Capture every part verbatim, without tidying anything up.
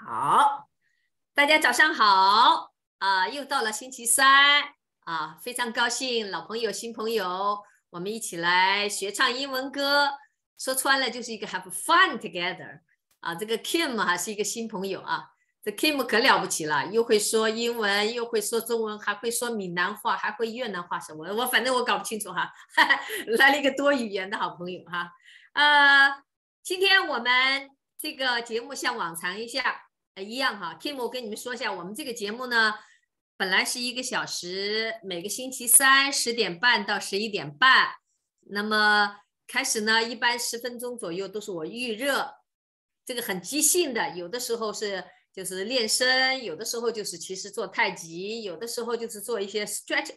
好，大家早上好啊、又到了星期三啊，非常高兴，老朋友、新朋友，我们一起来学唱英文歌。说穿了就是一个 have fun together 啊。这个 Kim 还是一个新朋友啊，这 Kim 可了不起了，又会说英文，又会说中文，还会说闽南话，还会越南话什么，我反正我搞不清楚哈。来了一个多语言的好朋友哈。呃，今天我们这个节目像往常一下。呃，一样哈 ，Kim， 我跟你们说一下，我们这个节目呢，本来是一个小时，每个星期三十点半到十一点半。那么开始呢，一般十分钟左右都是我预热，这个很即兴的，有的时候是就是练声，有的时候就是其实做太极，有的时候就是做一些 stretch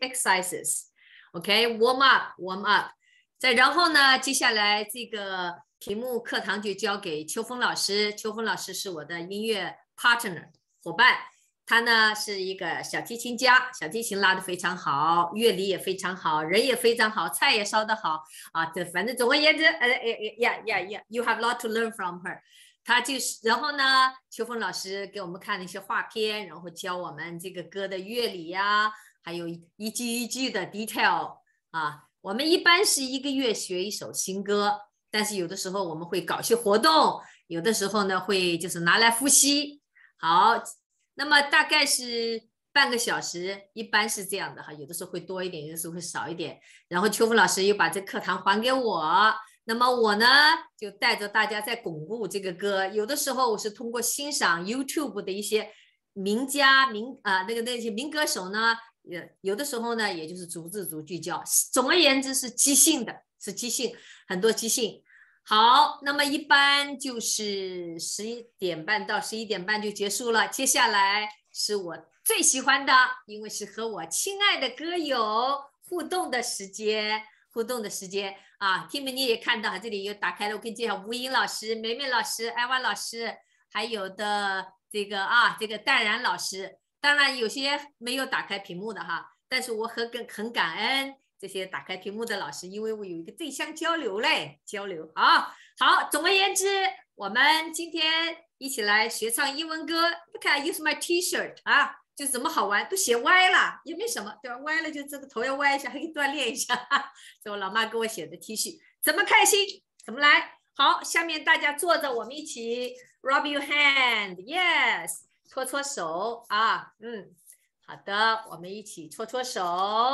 exercises。OK，warm up，warm up。再然后呢，接下来这个题目课堂就交给秋风老师，秋风老师是我的音乐partner 伙伴，他呢是一个小提琴家，小提琴拉得非常好，乐理也非常好，人也非常好，菜也烧得好啊。这反正总而言之，呃呀呀呀 ，you have a lot to learn from her。他就是，然后呢，秋风老师给我们看了一些画片，然后教我们这个歌的乐理呀，还有一句一句的 detail 啊。我们一般是一个月学一首新歌，但是有的时候我们会搞些活动，有的时候呢会就是拿来复习。好，那么大概是半个小时，一般是这样的哈，有的时候会多一点，有的时候会少一点。然后秋风老师又把这课堂还给我，那么我呢就带着大家在巩固这个歌。有的时候我是通过欣赏 YouTube 的一些名家名啊、呃、那个那些民歌手呢，有的时候呢也就是逐字逐句教。总而言之是即兴的，是即兴，很多即兴。好，那么一般就是十一点半到十一点半就结束了。接下来是我最喜欢的，因为是和我亲爱的歌友互动的时间，互动的时间啊。Tim 你也看到，这里又打开了，我给你介绍吴英老师、梅梅老师、艾娃老师，还有的这个啊，这个淡然老师。当然有些没有打开屏幕的哈，但是我很很感恩。这些打开屏幕的老师，因为我有一个对象交流嘞，交流啊。好，总而言之，我们今天一起来学唱英文歌。Look at use my T-shirt 啊，就怎么好玩，都写歪了，也没什么，对吧？歪了就这个头要歪一下，还可以锻炼一下。这我老妈给我写的 T 恤，怎么开心怎么来。好，下面大家坐着，我们一起 rub your hand，yes， 搓搓手啊，嗯，好的，我们一起搓搓手。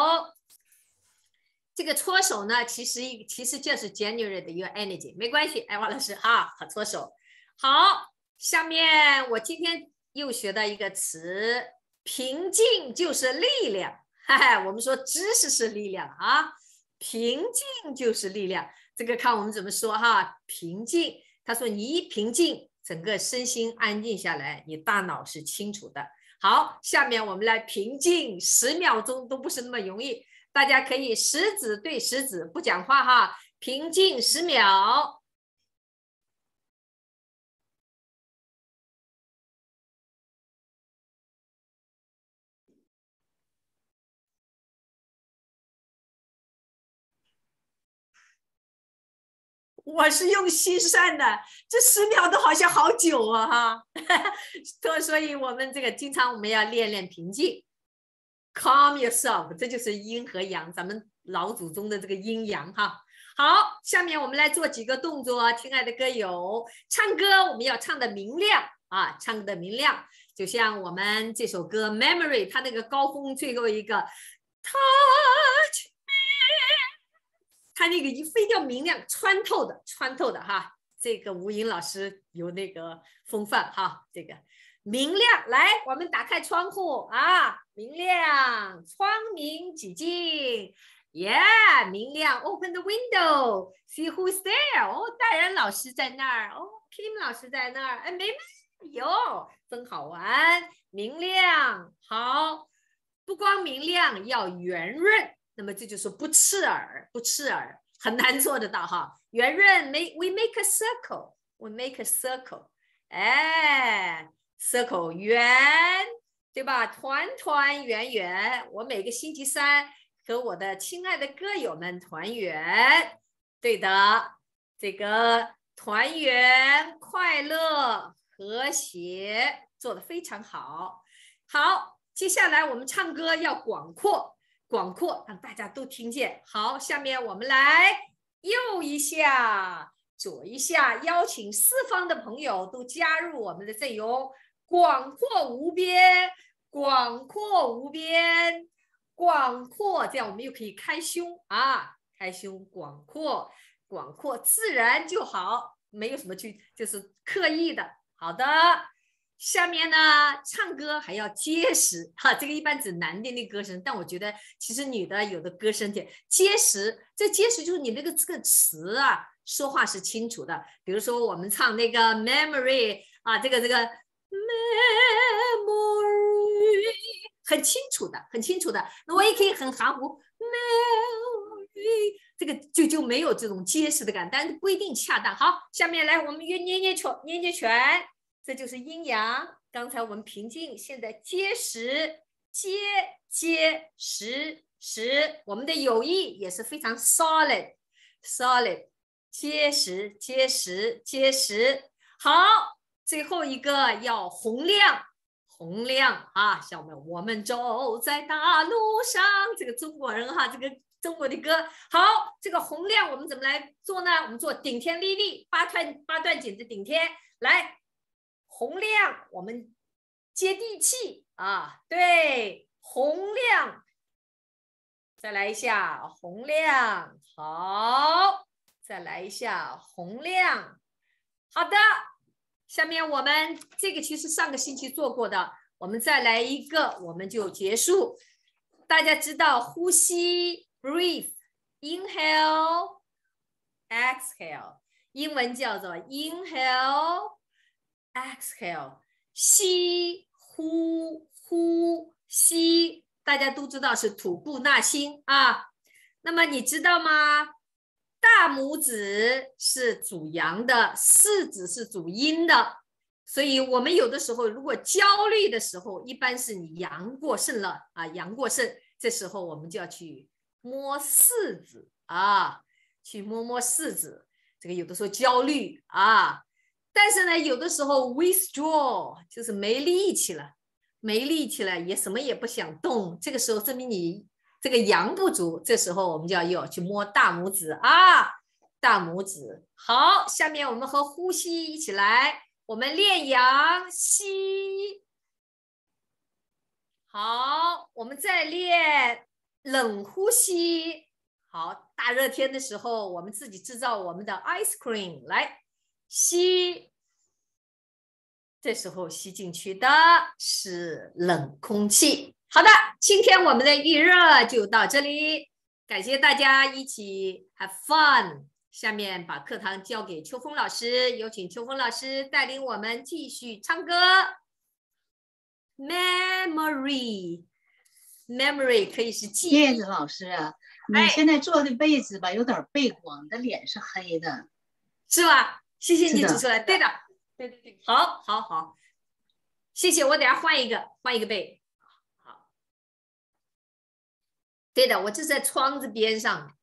这个搓手呢，其实其实就是 generate your energy， 没关系，艾娃老师啊，好搓手。好，下面我今天又学到一个词，平静就是力量。哈哈，我们说知识是力量啊，平静就是力量。这个看我们怎么说哈，平静。他说你一平静，整个身心安静下来，你大脑是清楚的。好，下面我们来平静十秒钟都不是那么容易。大家可以食指对食指，不讲话哈，平静十秒。我是用心算的，这十秒都好像好久啊哈，所以我们这个经常我们要练练平静 ，calm yourself， 这就是阴和阳，咱们老祖宗的这个阴阳哈。好，下面我们来做几个动作，亲爱的歌友，唱歌我们要唱的明亮啊，唱的明亮，就像我们这首歌《Memory》，它那个高峰最后一个 touch me， 它那个非要明亮，穿透的，穿透的哈。这个吴颖老师有那个风范哈，这个明亮，来，我们打开窗户啊，明亮，窗明几净。Yeah， 明亮 ，Open the window, see who's there。哦，大然老师在那儿，哦 ，Kim 老师在那儿，哎，梅梅，哟，真好玩，明亮，好，不光明亮，要圆润，那么这就是不刺耳，不刺耳，很难做得到哈。圆润 ，make we make a circle, we make a circle， 哎 ，circle 圆，对吧？团团圆圆，我每个星期三。和我的亲爱的歌友们团圆，对的，这个团圆快乐和谐，做得非常好。好，接下来我们唱歌要广阔，广阔，让大家都听见。好，下面我们来右一下，左一下，邀请四方的朋友都加入我们的阵容。广阔无边，广阔无边，广阔，这样我们又可以开胸啊，开胸，广阔，广阔，自然就好，没有什么去就是刻意的。好的，下面呢，唱歌还要结实哈，这个一般指男的那歌声，但我觉得其实女的有的歌声点结实，这结实就是你那个这个词啊，说话是清楚的。比如说我们唱那个 memory 啊，这个这个 memory 很清楚的，很清楚的。那我也可以很含糊 memory， 这个就就没有这种结实的感，但是不一定恰当。好，下面来我们约捏捏拳，捏捏拳。这就是阴阳。刚才我们平静，现在结实，结结实实。我们的友谊也是非常 solid solid， 结实结实结实。好，最后一个要洪亮，洪亮啊！像我们我们走在大路上，这个中国人哈，这个中国的歌。好，这个洪亮我们怎么来做呢？我们做顶天立地，八段八段锦的顶天来。洪亮，我们接地气啊，对，洪亮，再来一下洪亮，好，再来一下洪亮，好的，下面我们这个其实上个星期做过的，我们再来一个，我们就结束。大家知道呼吸 breathe inhale exhale， 英文叫做 inhale exhale， 吸呼呼吸，大家都知道是吐故纳新啊。那么你知道吗？大拇指是主阳的，四指是主阴的，所以我们有的时候如果焦虑的时候，一般是你阳过盛了啊，阳过盛，这时候我们就要去摸四指啊，去摸摸四指。这个有的时候焦虑啊。但是呢，有的时候 withdraw 就是没力气了，没力气了，也什么也不想动。这个时候证明你这个阳不足，这时候我们就要要去摸大拇指啊，大拇指。好，下面我们和呼吸一起来，我们练阳吸。好，我们再练冷呼吸。好，大热天的时候，我们自己制造我们的 ice cream 来。吸，这时候吸进去的是冷空气。好的，今天我们的预热就到这里，感谢大家一起 have fun。下面把课堂交给秋风老师，有请秋风老师带领我们继续唱歌。Memory， memory 可以是记忆。 叶子老师啊，你现在坐的位置吧，有点背光，你的脸是黑的， 是吧？谢谢你指出来，对的，对对对，好，好，好，谢谢。我等下换一个，换一个背。好，对的，我这是在窗子边上。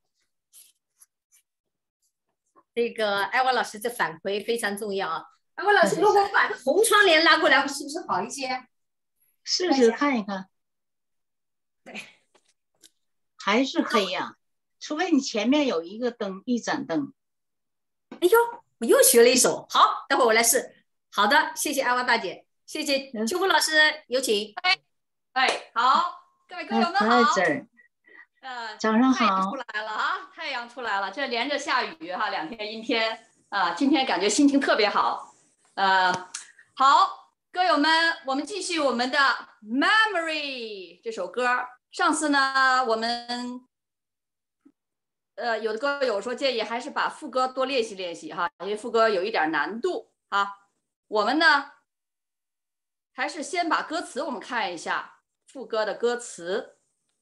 这个艾娃老师这反馈非常重要啊。艾娃老师，如果我把红窗帘拉过来，是不是好一些？ 试试看一看。 对， 还是黑呀、啊，除非你前面有一个灯，一盏灯。 哎呦！我又学了一首，好，待会儿我来试。好的，谢谢艾娃大姐，谢谢秋风老师，有请。 哎，好，各位朋友们好。 呃，早上好。 太阳出来了啊，太阳出来了，这连着下雨哈，两天阴天啊，今天感觉心情特别好。呃，好，歌友们，我们继续我们的《Memory》这首歌。上次呢，我们。呃，有的歌友说建议还是把副歌多练习练习哈，因为副歌有一点难度啊。我们呢，还是先把歌词我们看一下副歌的歌词。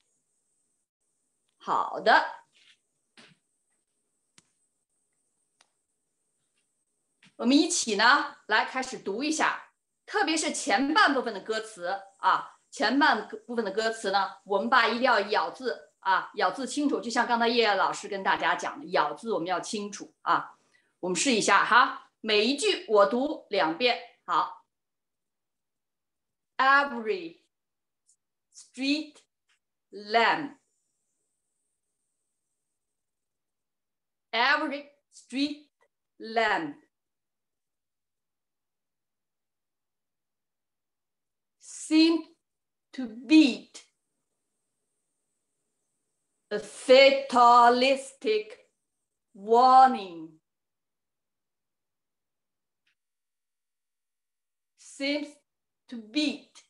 好的，我们一起呢来开始读一下，特别是前半部分的歌词啊，前半部分的歌词呢，我们把一定要咬字。啊，咬字清楚，就像刚才叶叶老师跟大家讲的，咬字我们要清楚啊。我们试一下哈。 每一句我读两遍。好 ，every street lamp, every street lamp seemed to beat a fatalistic warning. Seems to beat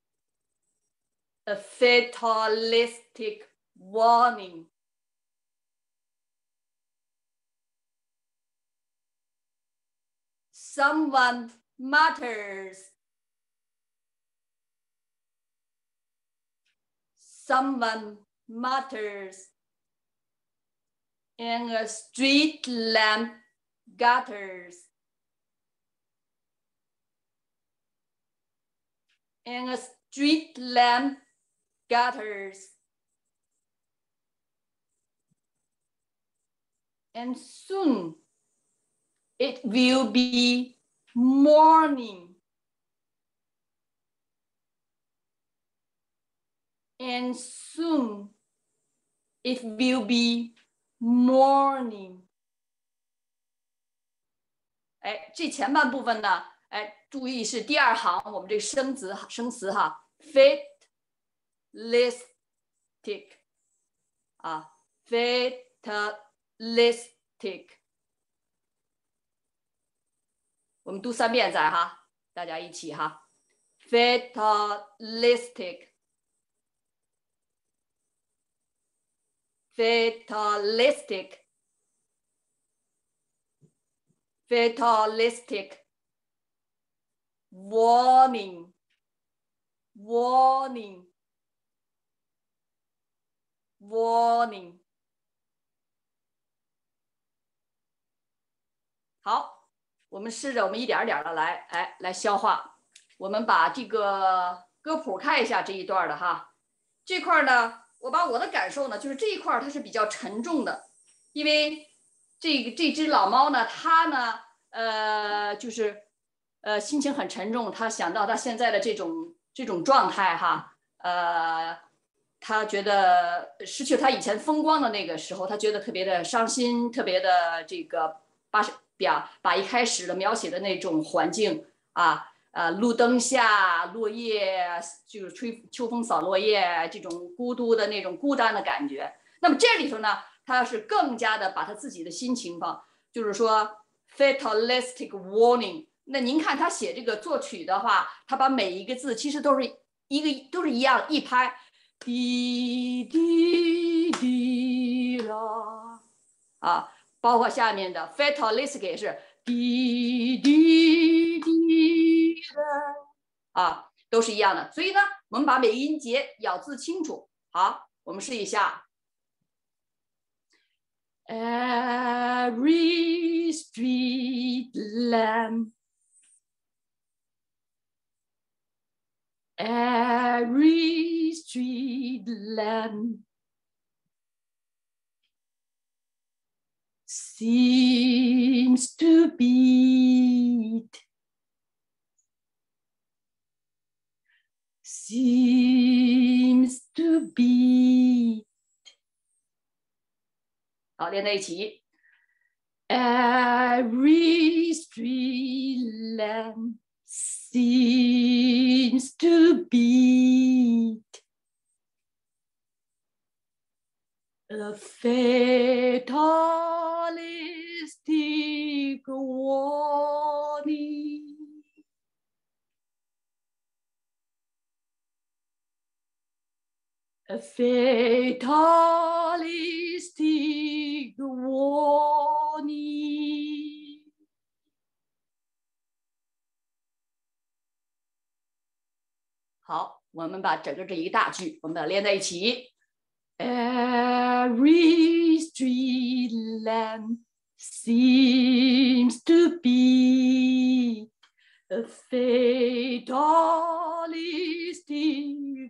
a fatalistic warning. Someone mutters. Someone mutters in a street lamp gutters. In a street lamp gutters. And soon it will be morning. And soon it will be morning. 哎，这前半部分呢，哎，注意是第二行，我们这个生词生词哈 ，fatalistic 啊 ，fatalistic。我们读三遍再哈，大家一起哈 ，fatalistic。fatalistic fatalistic warning warning warning 好，我们试着我们一点点的来哎来消化。我们把这个歌谱看一下这一段的哈，这块呢，我把我的感受呢，就是这一块它是比较沉重的，因为这个这只老猫呢，它呢，呃，就是呃心情很沉重，它想到它现在的这种这种状态哈，呃，它觉得失去它以前风光的那个时候，它觉得特别的伤心，特别的这个把表把一开始的描写的那种环境啊。呃，路灯下，落叶就是吹秋风扫落叶，这种孤独的那种孤单的感觉。那么这里头呢，他是更加的把他自己的新情况，就是说 fatalistic warning。那您看他写这个作曲的话，他把每一个字其实都是一个都是一样，一拍，滴滴滴啦啊，包括下面的 fatalistic 也是滴滴滴啦啊，都是一样的。所以呢，我们把每个音节咬字清楚。好，我们试一下。Every street lamp, every street lamp seems to beat, seems to beat。好，连在一起。Every street lamp seems to beat a fatalistic warning. A fatalistic warning. 好，我们把整个这一大句，我们把它连在一起。Every street lamp seems to be a fatalistic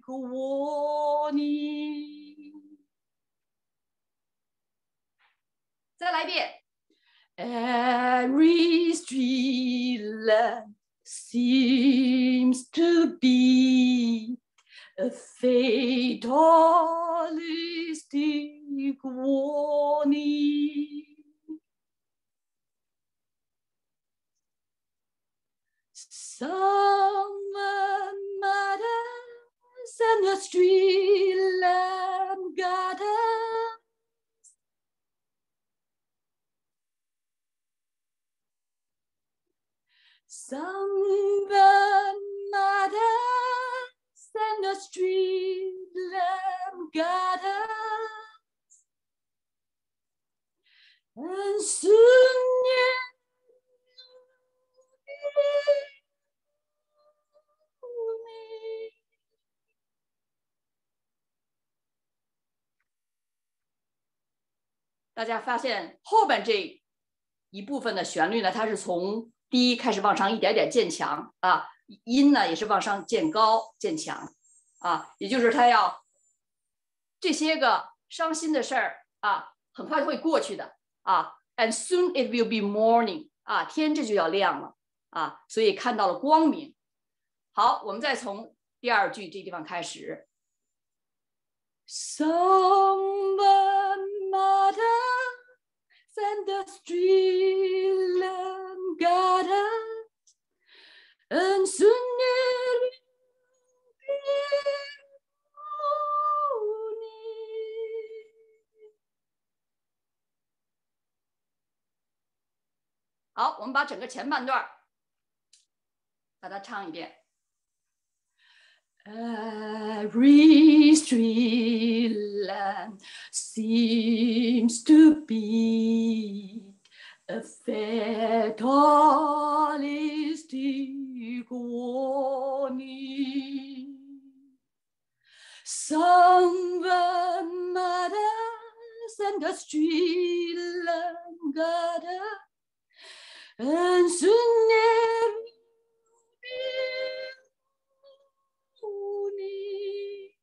warning. 再来一遍。 Every street lamp seems to be a fatalistic warning. Someone mutters and the street lamp gutters. Someone mutters and the street lamp gutters. And soon you大家发现后边这一部分的旋律呢，它是从低开始往上一点点渐强啊，音呢也是往上渐高渐强啊，也就是它要这些个伤心的事儿啊，很快会过去的啊。And soon it will be morning 啊，天这就要亮了啊，所以看到了光明。好，我们再从第二句这地方开始。Someone mutters and the street lamp gutters, and soon it will be morning. 好，我们把整个前半段把它唱一遍。Every street lamp seems to be a fatalistic warning. Someone mutters and the street lamp gutters, and soon it will be morning.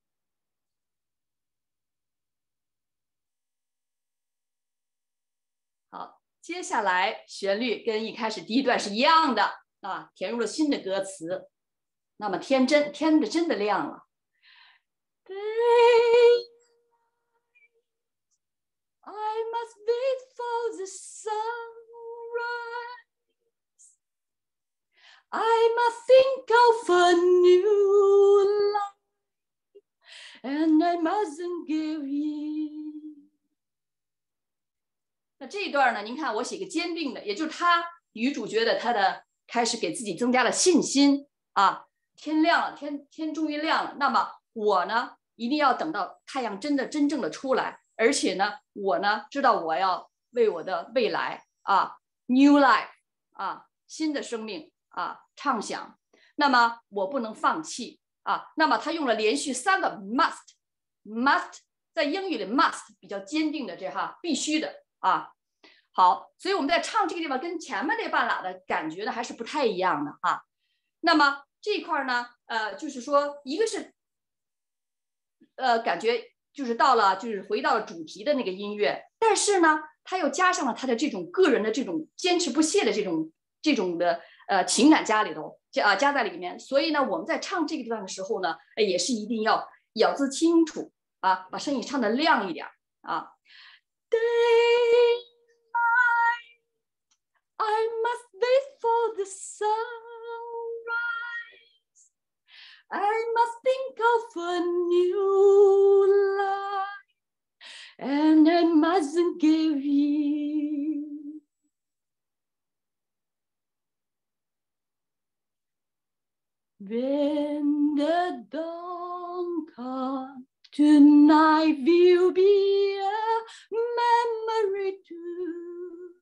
好，接下来旋律跟一开始第一段是一样的啊，填入了新的歌词。那么天真，天的真的亮了。I must wait for the sunrise. I must think of a new life, and I mustn't give in. 那这一段呢？您看，我写个坚定的，也就是他女主角的她的开始给自己增加了信心啊。天亮了，天天终于亮了。那么我呢，一定要等到太阳真的真正的出来，而且呢，我呢知道我要为我的未来啊 ，new life 啊，新的生命啊畅想。那么我不能放弃啊。那么他用了连续三个 must，must 在英语里 must 比较坚定的这哈，必须的啊。好，所以我们在唱这个地方跟前面那半拉的感觉呢还是不太一样的哈。那么这一块呢，呃，就是说一个是，呃，感觉就是到了，就是回到了主题的那个音乐，但是呢，他又加上了他的这种个人的这种坚持不懈的这种这种的呃情感加里头，加啊加在里面。所以呢，我们在唱这个地方的时候呢，也是一定要咬字清楚啊，把声音唱得亮一点啊。Daylight, I must wait for the sunrise. I must think of a new life, and I mustn't give in. When the dawn comes, tonight will be a memory too.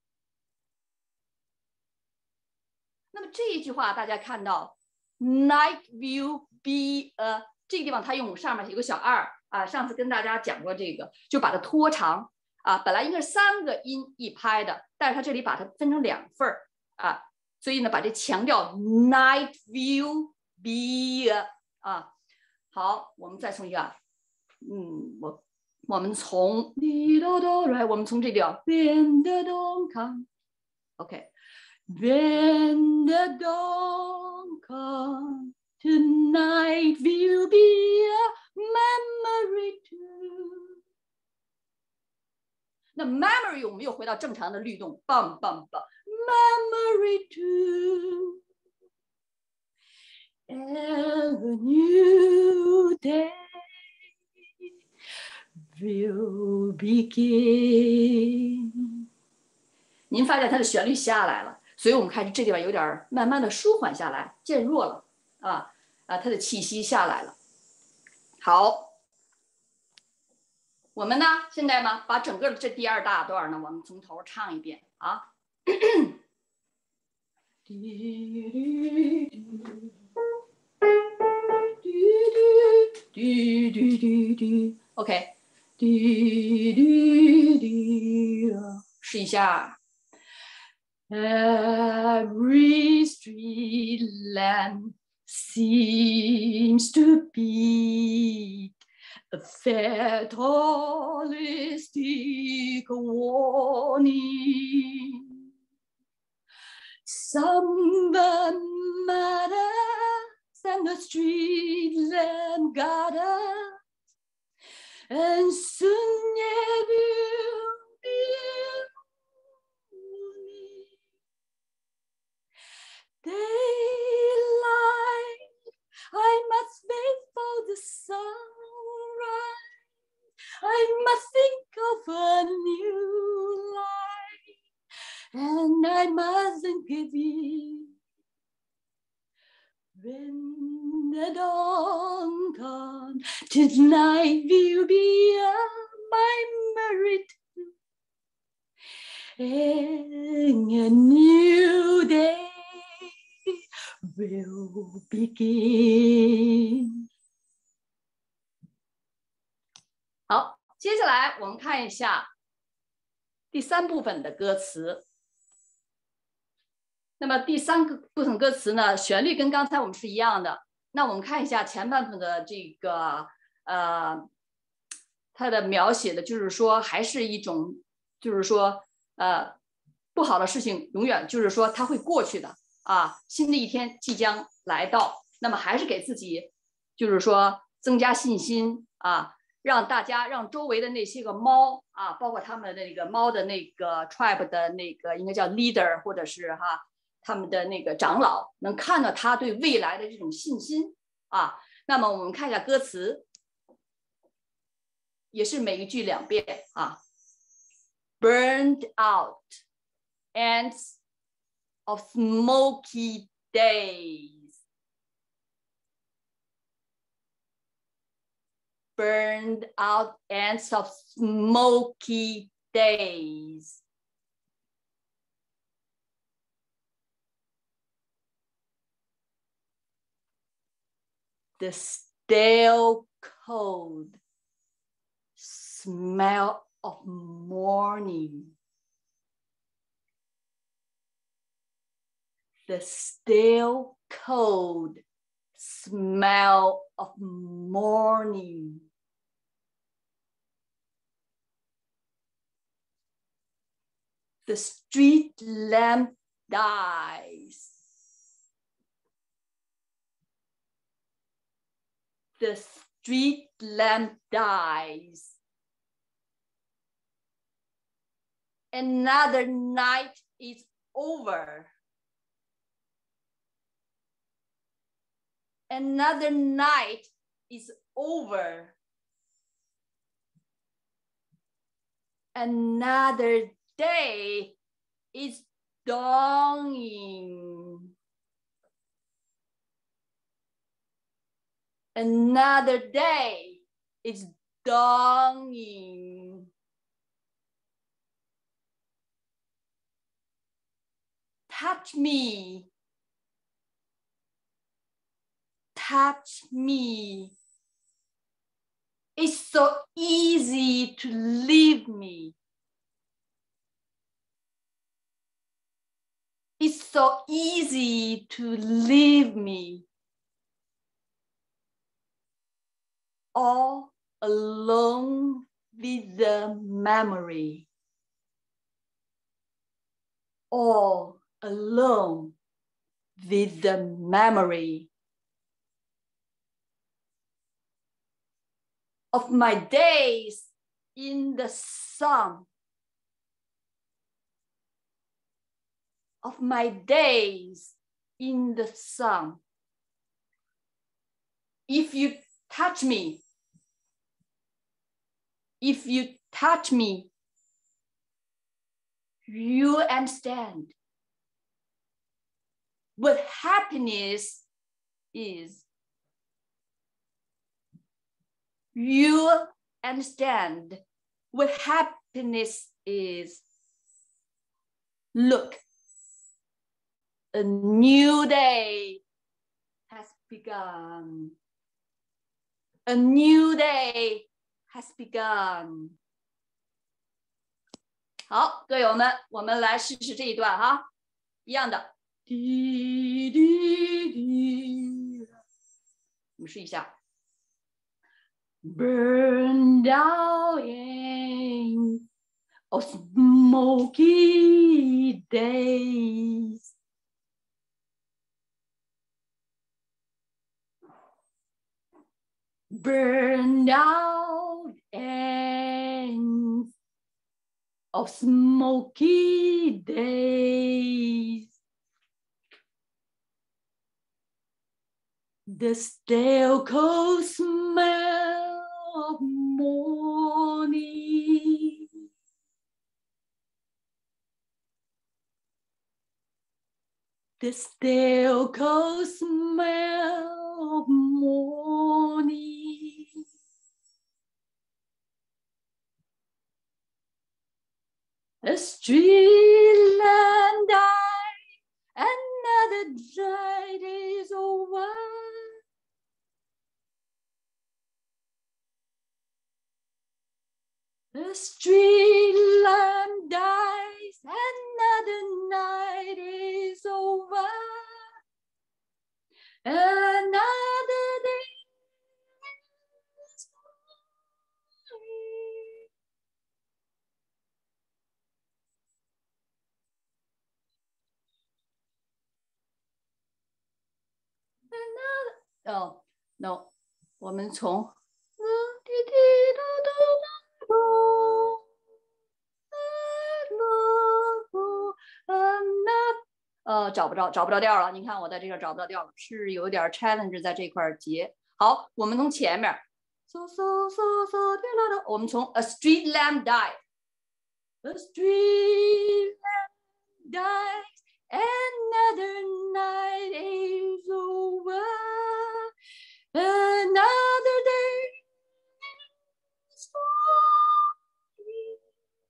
那么这一句话大家看到 Night will be a 这个地方它用上面有个小二啊，上次跟大家讲过这个，就把它拖长啊，本来应该是三个音一拍的，但是它这里把它分成两份儿啊，所以呢把这强调 Night will be a 啊。好，我们再重一个，嗯，我我们从滴哆哆来，我们从这里啊 ，When the dawn comes， OK，When the dawn comes tonight will be a memory too。那 memory 我们又回到正常的律动，棒棒棒 ，memory too。And a new day will begin。您发现它的旋律下来了，所以我们开始这地方有点慢慢的舒缓下来，渐弱了啊啊，它的气息下来了。好，我们呢现在呢把整个的这第二大段呢，我们从头唱一遍啊。OK， 试一下。Every street lamp seems to be a fatalistic warning. Someone matters and the street lamp got us, and soon it will be daylight. I must wait for the sunrise. I must think of a new life, and I mustn't give in. When the dawn comes, tonight will be a memory too, and a new day will begin。 好，接下来我们看一下第三部分的歌词。那么第三个部分歌词呢，旋律跟刚才我们是一样的。那我们看一下前半部分的这个呃，它的描写的就是说，还是一种，就是说呃，不好的事情永远就是说它会过去的啊，新的一天即将来到。那么还是给自己，就是说增加信心啊，让大家让周围的那些个猫啊，包括他们的那个猫的那个 tribe 的那个应该叫 leader 或者是哈。他们的那个长老能看到他对未来的这种信心啊。那么我们看一下歌词，也是每一句两遍啊。Burned out ends of smoky days. Burned out ends of smoky days. The stale cold smell of morning. The stale cold smell of morning. The street lamp dies. The street lamp dies. Another night is over. Another night is over. Another day is dawning. Another day is dawning. Touch me. Touch me. It's so easy to leave me. It's so easy to leave me. All alone with the memory, all alone with the memory of my days in the sun, of my days in the sun. If you touch me, if you touch me, you understand what happiness is. You understand what happiness is. Look, a new day has begun. A new day has begun. 好，队友们，我们来试试这一段哈，一样的。滴滴滴，我们试一下。Burn down in of smoky days. Burn out ends of smoky days. The stale cold smell of morning. The stale cold smell of morning. A street lamp died, another night is over. The street lamp dies, another night is over. Another day is gone. 哦 ，no， 我们从呃找不着找不着调了。你看我在这个找不到调了，是有点 challenge 在这块节。好，我们从前面，嗖嗖嗖嗖，我们从 a street lamp died，a street lamp dies, another night is over, another day is gone.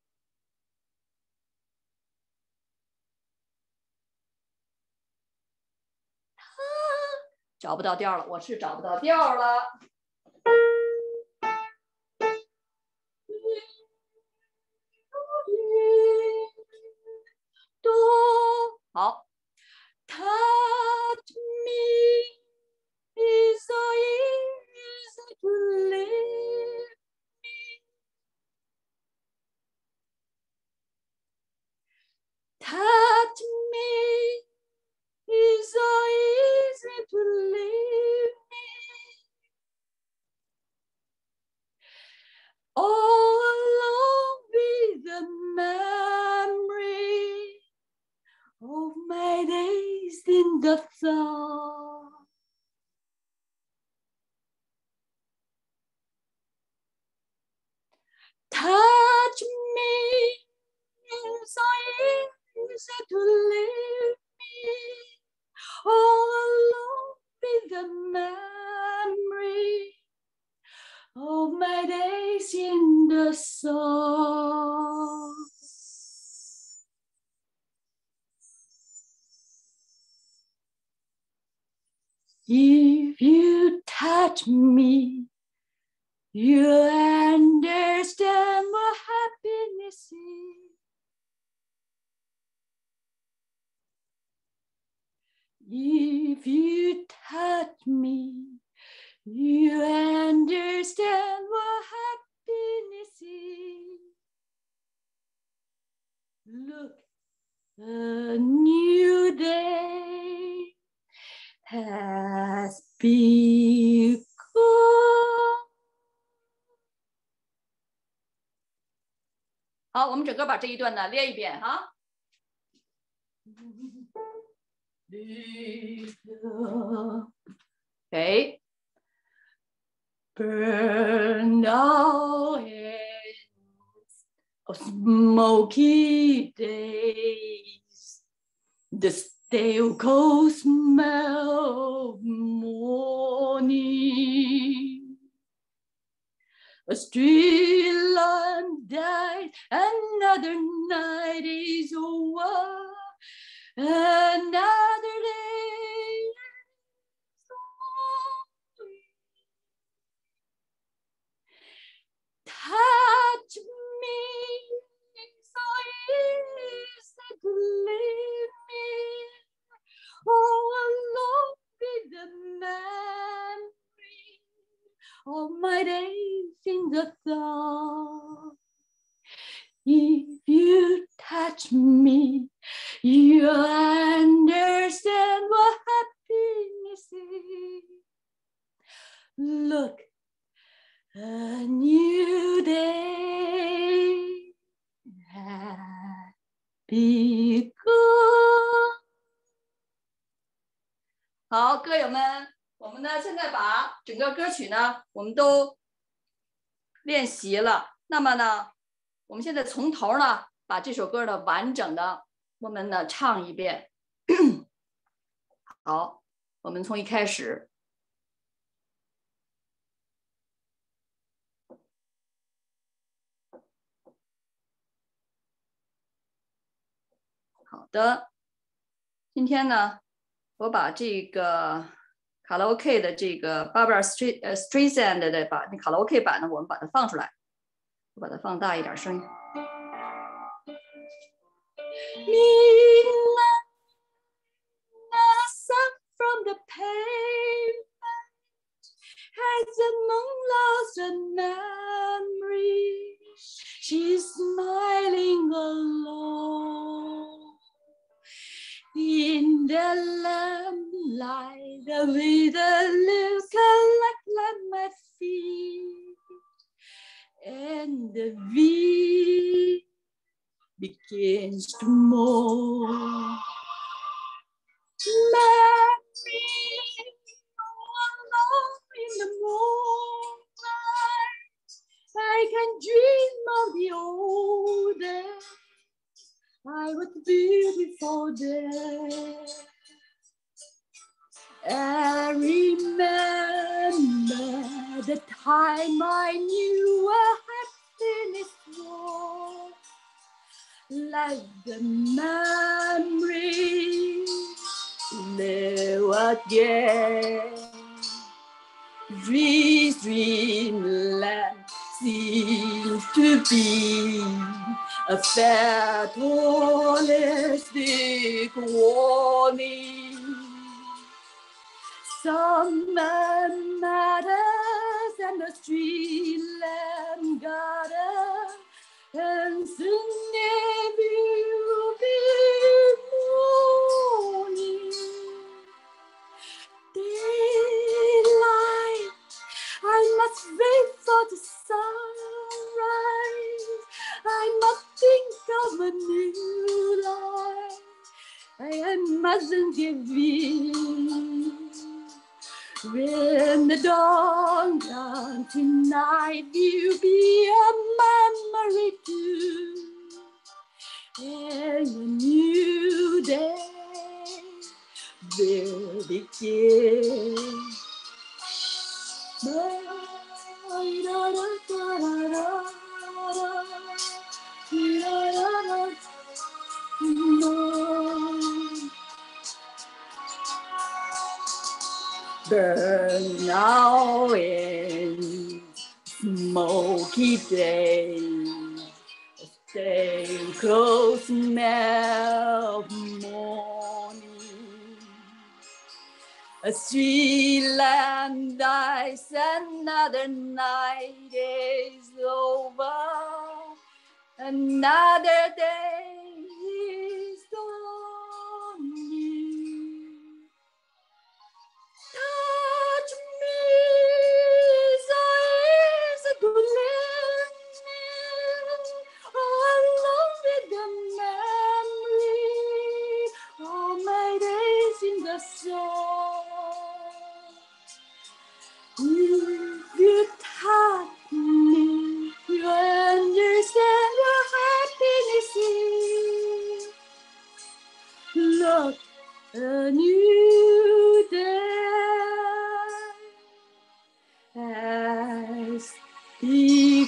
找不到调了，我是找不到调了。好 ，Touch me is so easy to leave me. Touch me is so easy to leave me. All alone with the memory of my days in the sun. Touch me so easy to leave me, all alone with the memory of my days in the sun. If you touch me, you understand what happiness is. If you touch me, you understand what happiness is. A new day has begun. 好，我们整个把这一段呢练一遍哈。Okay. Burn out ends of smoky days, the stale cold smell of morning. A street lamp died, another night is over, another day is over. Touch me, so easy to leave me, all alone with the memory of my days in the dark. If you touch me, you understand what happiness is. Look, a new day has begun. 好，歌友们，我们呢现在把整个歌曲呢，我们都练习了。那么呢，我们现在从头呢，把这首歌的完整的，我们呢唱一遍。好，我们从一开始。好的，今天呢，我把这个卡拉 OK 的这个 Barbara Streisand 呃 Streisand 的把那卡拉 OK 版呢，我们把它放出来，我把它放大一点声音。Midnight, sun from the pavement, has the moon lost a memory? She's smiling alone. In the lamplight, the withered leaves collect like my feet, and the wind begins to mourn. Let me go alone in the moonlight. I can dream of the old days I would be before death. I remember the time I knew what happiness was, like the memory live again. This dreamland seems to be a fatalistic warning. Summer matters and the street lamp gutters, and soon there will be morning. Daylight, I must wait for the sunrise. I must think of a new life. I mustn't give in. When the dawn comes tonight, will be a memory too, and a new day will begin. Burn out in smoky days, stay close, smell of morning. A street lamp dies, another night is over, another day is over. new day has begun.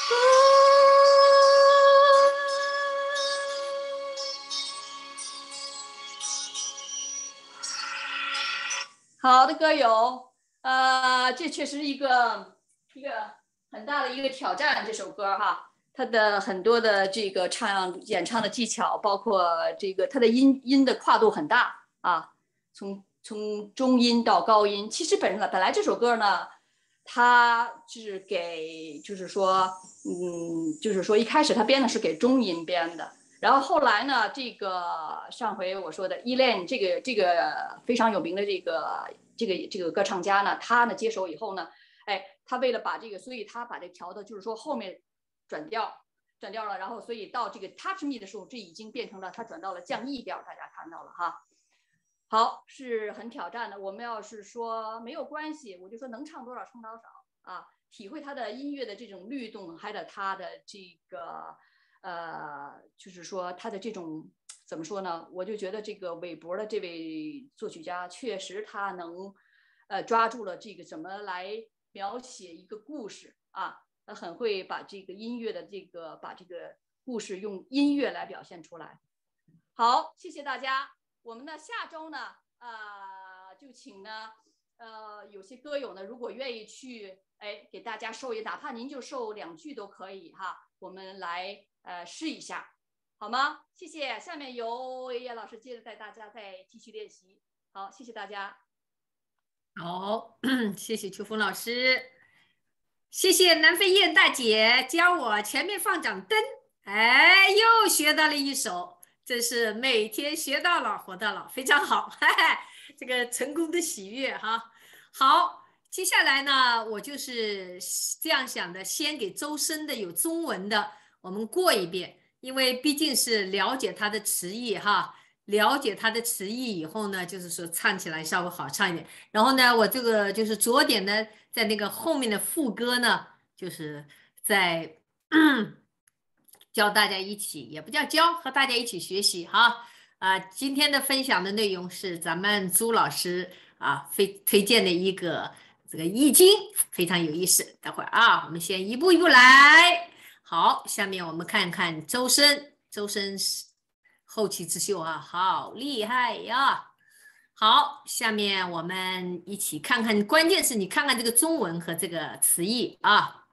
好的，歌友，呃，这确实是一个一个很大的一个挑战。这首歌哈，它的很多的这个唱演唱的技巧，包括这个它的音音的跨度很大啊，从从中音到高音。其实本身本来这首歌呢，它是给就是说，嗯，就是说一开始他编的是给中音编的。然后后来呢，这个上回我说的 Elaine 这个这个非常有名的这个这个这个歌唱家呢，他呢接手以后呢，哎，他为了把这个，所以他把这调的，就是说后面转调转调了，然后所以到这个 Touch Me 的时候，这已经变成了他转到了降 E 调，大家看到了哈。好，是很挑战的。我们要是说没有关系，我就说能唱多少唱多少啊，体会他的音乐的这种律动，还有他的这个。呃，就是说他的这种怎么说呢？我就觉得这个韦伯的这位作曲家确实他能，呃，抓住了这个怎么来描写一个故事啊，他很会把这个音乐的这个把这个故事用音乐来表现出来。好，谢谢大家。我们呢下周呢，呃，就请呢，呃，有些歌友呢，如果愿意去，哎，给大家授业，哪怕您就授两句都可以哈，我们来。呃，试一下，好吗？谢谢。下面由叶老师接着带大家再继续练习。好，谢谢大家。 好，谢谢秋风老师，谢谢南飞燕大姐教我前面放盏灯，哎，又学到了一首，真是每天学到老活到老，非常好，哈哈，这个成功的喜悦哈。好，接下来呢，我就是这样想的，先给周深的有中文的。我们过一遍，因为毕竟是了解它的词义哈，了解它的词义以后呢，就是说唱起来稍微好唱一点。然后呢，我这个就是着点呢，在那个后面的副歌呢，就是在教大家一起，也不叫教，和大家一起学习哈。啊，今天的分享的内容是咱们朱老师啊非推荐的一个这个易经，非常有意思。待会儿啊，我们先一步一步来。好，下面我们看看周深，周深后起之秀啊，好厉害呀！好，下面我们一起看看，关键是你看看这个中文和这个词义啊。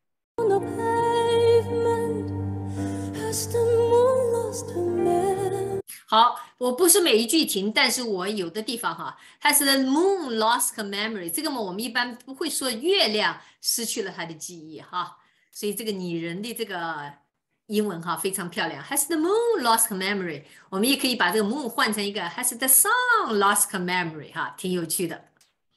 好，我不是每一句停，但是我有的地方哈，它是 the moon lost her memory， 这个嘛，我们一般不会说月亮失去了它的记忆哈。所以这个拟人的这个英文哈非常漂亮 ，Has the moon lost her memory？ 我们也可以把这个 moon 换成一个 Has the sun lost her memory？ 哈，挺有趣的。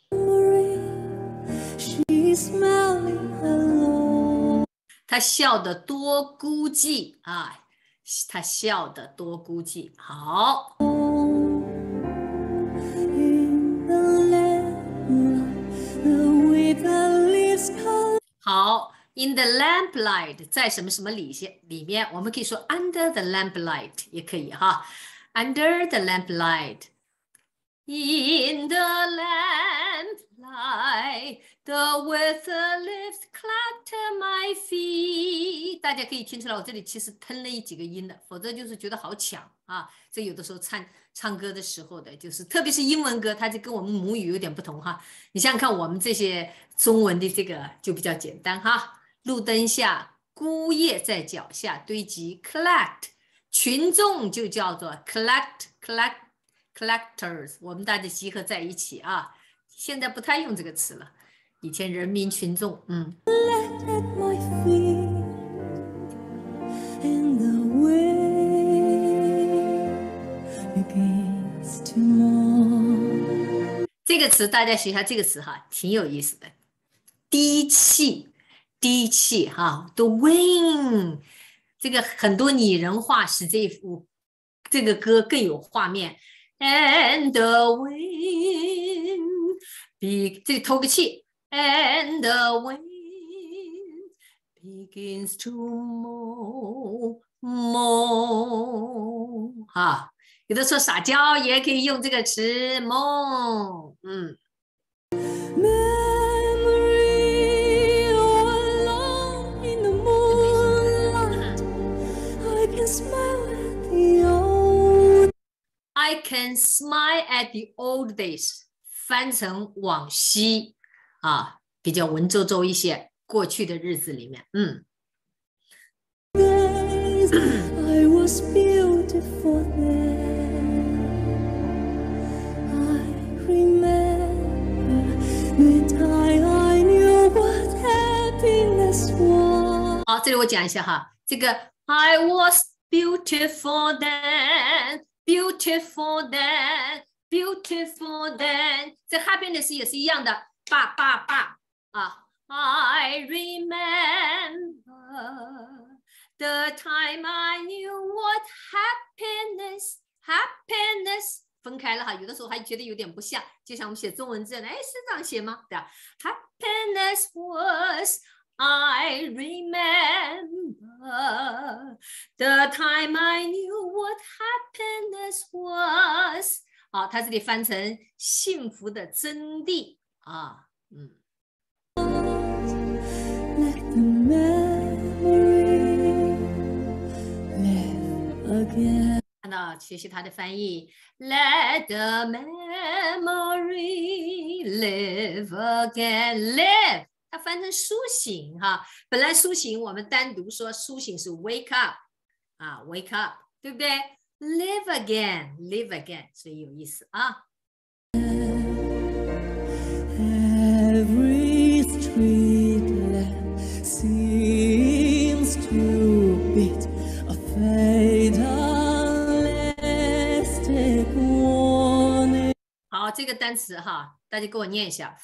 他笑得多孤寂啊，他笑得多孤寂。好。好。In the lamplight， 在什么什么里里面，我们可以说 under the lamplight 也可以哈 ，under the lamplight。In the lamplight, the weather lift clatter my feet。大家可以听出来，我这里其实吞了一几个音的，否则就是觉得好抢啊。这有的时候唱唱歌的时候的，就是特别是英文歌，它就跟我们母语有点不同哈。你想想看，我们这些中文的这个就比较简单哈。路灯下，孤叶在脚下堆积 ，collect， 群众就叫做 collect，collect collectors， 我们大家集合在一起啊。现在不太用这个词了，以前人民群众，嗯。这个词大家学一下，这个词哈，挺有意思的，低气。低气哈 ，the wind， 这个很多拟人化使这幅这个歌更有画面。And the wind， be 这个透个气 ，and the wind begins to moan moan， 哈， 有的时候撒娇也可以用这个词梦，嗯。I can smile at the old days， 翻成往昔啊，比较文绉绉一些，过去的日子里面，嗯。I was beautiful then. I remember the time I knew what happiness was. 好，这里我讲一下哈，这个 I was beautiful then, beautiful then, beautiful then， 这 happiness 也是一样的，爸爸爸啊 I remember the time I knew what happiness, happiness 分开了哈，有的时候还觉得有点不像，就像我们写中文字呢，哎，是这样写吗？对吧 ？Happiness was, I remember the time I knew what happiness was。好，它这里翻成幸福的真谛啊，嗯。看到学习它的翻译 ，Let the memory live again, live， 它翻成苏醒哈。本来苏醒我们单独说苏醒是 wake up 啊 ，wake up， 对不对 ？Live again, live again， 所以有意思啊。Every street lamp seems to beat a fatalistic warning。好，这个单词哈，大家给我念一下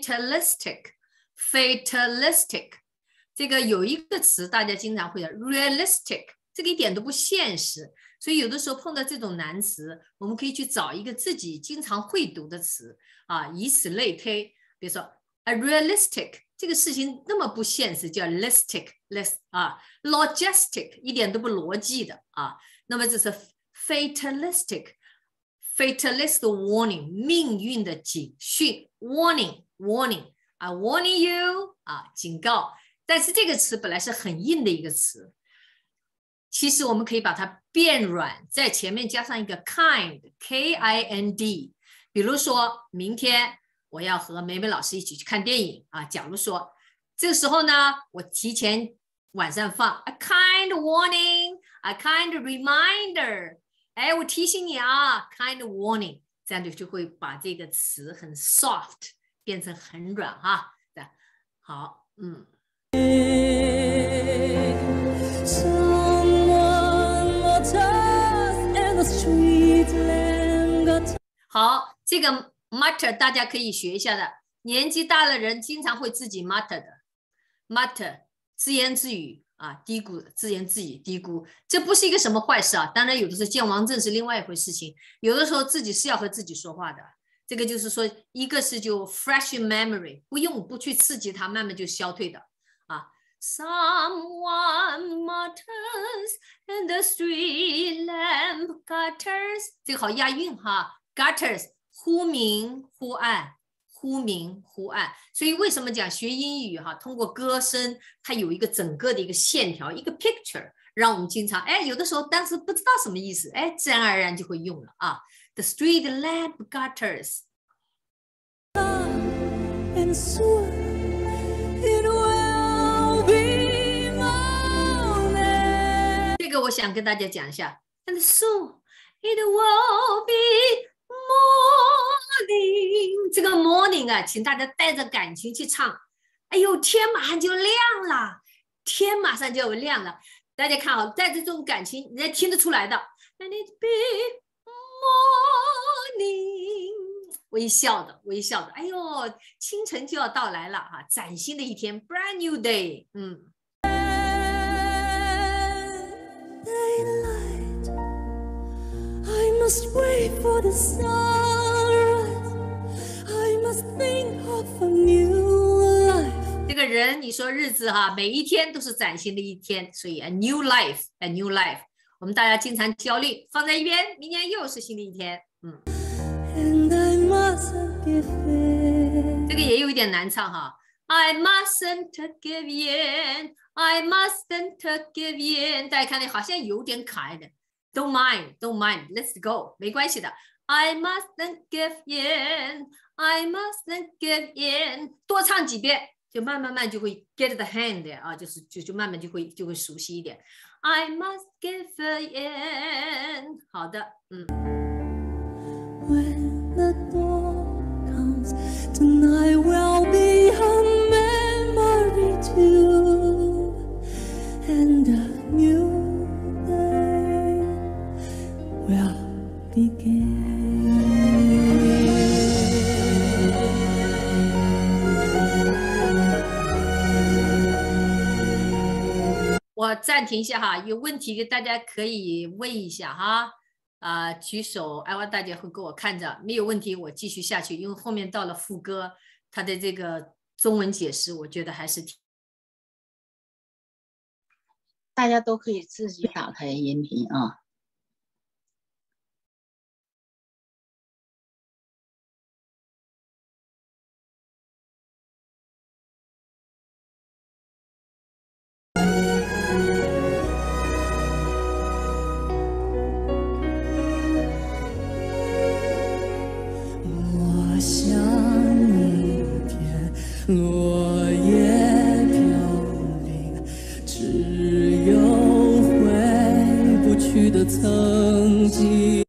，fatalistic，fatalistic。这个有一个词大家经常会的 ，realistic， 这个一点都不现实。所以有的时候碰到这种难词，我们可以去找一个自己经常会读的词啊，以此类推。比如说 ，a realistic 这个事情那么不现实，叫 listic list 啊 ，logistic 一点都不逻辑的啊。那么这是 fatalistic fatalistic warning 命运的警讯 warning warning I warning you 啊警告。但是这个词本来是很硬的一个词。其实我们可以把它变软，在前面加上一个 kind K I N D。比如说，明天我要和美美老师一起去看电影啊。假如说这个时候呢，我提前晚上放 a kind warning, a kind reminder。哎，我提醒你啊 ，kind warning， 这样就就会把这个词很 soft 变成很软哈。好，嗯。好，这个 mutter 大家可以学一下的。年纪大的人经常会自己 mutter 的 ，mutter 自言自语啊，嘀咕自言自语嘀咕，这不是一个什么坏事啊。当然，有的时候健忘症是另外一回事情，有的时候自己是要和自己说话的。这个就是说，一个是就 fresh memory， 不用不去刺激它，慢慢就消退的啊。Someone mutters in the street lamp gutters， 这个好押韵哈 ，gutters 忽明忽暗，忽明忽暗。所以为什么讲学英语哈，通过歌声，它有一个整个的一个线条，一个 picture， 让我们经常哎，有的时候当时不知道什么意思，哎，自然而然就会用了啊。The street lamp gutters。And soon it will be morning。这个我想跟大家讲一下。And soon it will be morning。这个 morning 啊，请大家带着感情去唱。哎呦，天马上就亮了，天马上就亮了。大家看好，带着这种感情，人家听得出来的。And it be morning。微笑的，微笑的，哎呦，清晨就要到来了哈，崭新的一天 ，brand new day， 嗯。I must wait for the sunrise. I must think of a new life. 这个人，你说日子哈，每一天都是崭新的一天，所以 a new life, a new life。 我们大家经常焦虑，放在一边，明年又是新的一天。嗯，这个也有一点难唱哈。I mustn't give in, I mustn't give in。大家看的好像有点卡一点。Don't mind, don't mind, let's go， 没关系的。I mustn't give in, I mustn't give in。多唱几遍，就慢慢慢就会 get the hang 啊，就是就就慢慢就会就会熟悉一点。I must give in。好的，嗯。When the dawn comes, tonight will be a memory too, and a new day will begin. 我暂停一下哈，有问题大家可以问一下哈。啊、呃，举手，艾娃大姐会给我看着，没有问题，我继续下去，因为后面到了副歌，它的这个中文解释，我觉得还是挺。 大家都可以自己打开音频啊。 落叶飘零，只有回不去的曾经。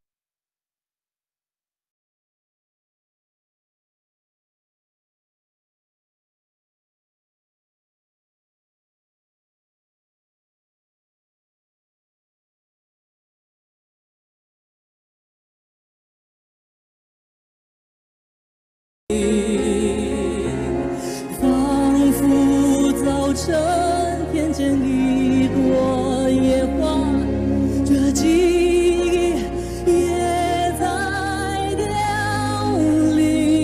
仿佛早晨天间一朵野花，这记忆也在凋零。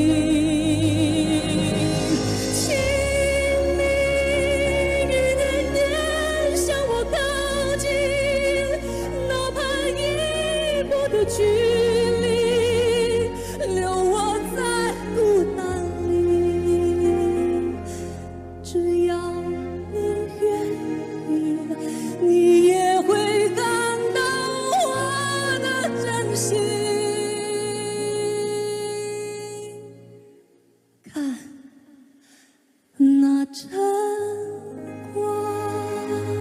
请你一点点向我靠近，哪怕一步的距离，留我在孤单里。只要你愿意，你也会感到我的真心。看那晨光。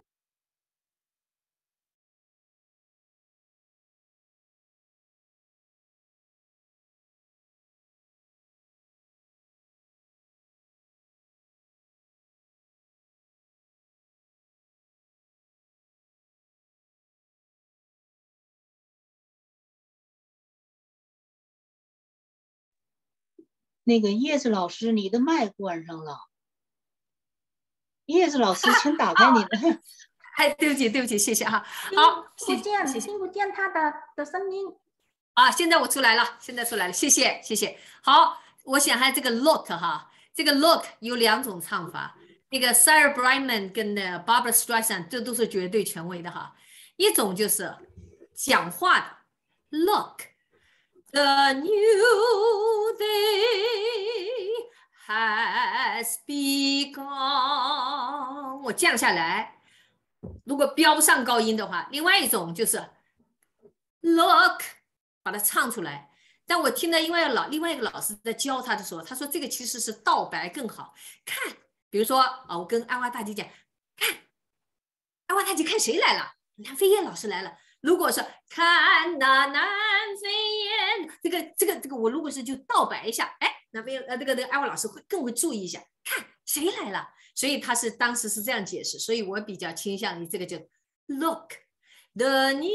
那个叶子老师，你的麦关上了。叶子老师，请打开你的。 哎，对不起，对不起，谢谢哈。好， 听不见，听不见他的的声音。 啊，现在我出来了，现在出来了，谢谢，谢谢。好，我想还这个 look 哈，这个 look 有两种唱法，那个 Sarah Brightman 跟那 Barbra Streisand 这都是绝对权威的哈。一种就是讲话的 look。The new day has begun。我降下来，如果飙上高音的话，另外一种就是 look， 把它唱出来。但我听到另外老另外一个老师在教他的时候，他说这个其实是倒白更好。看，比如说啊，我跟安娃大姐讲，看，安娃大姐看谁来了？南飞燕老师来了。如果说看那南飞燕，这个这个这个，我如果是就倒白一下，哎，南飞呃，这个这个安娃老师会更会注意一下，看谁来了。所以他是当时是这样解释，所以我比较倾向于这个就 look the new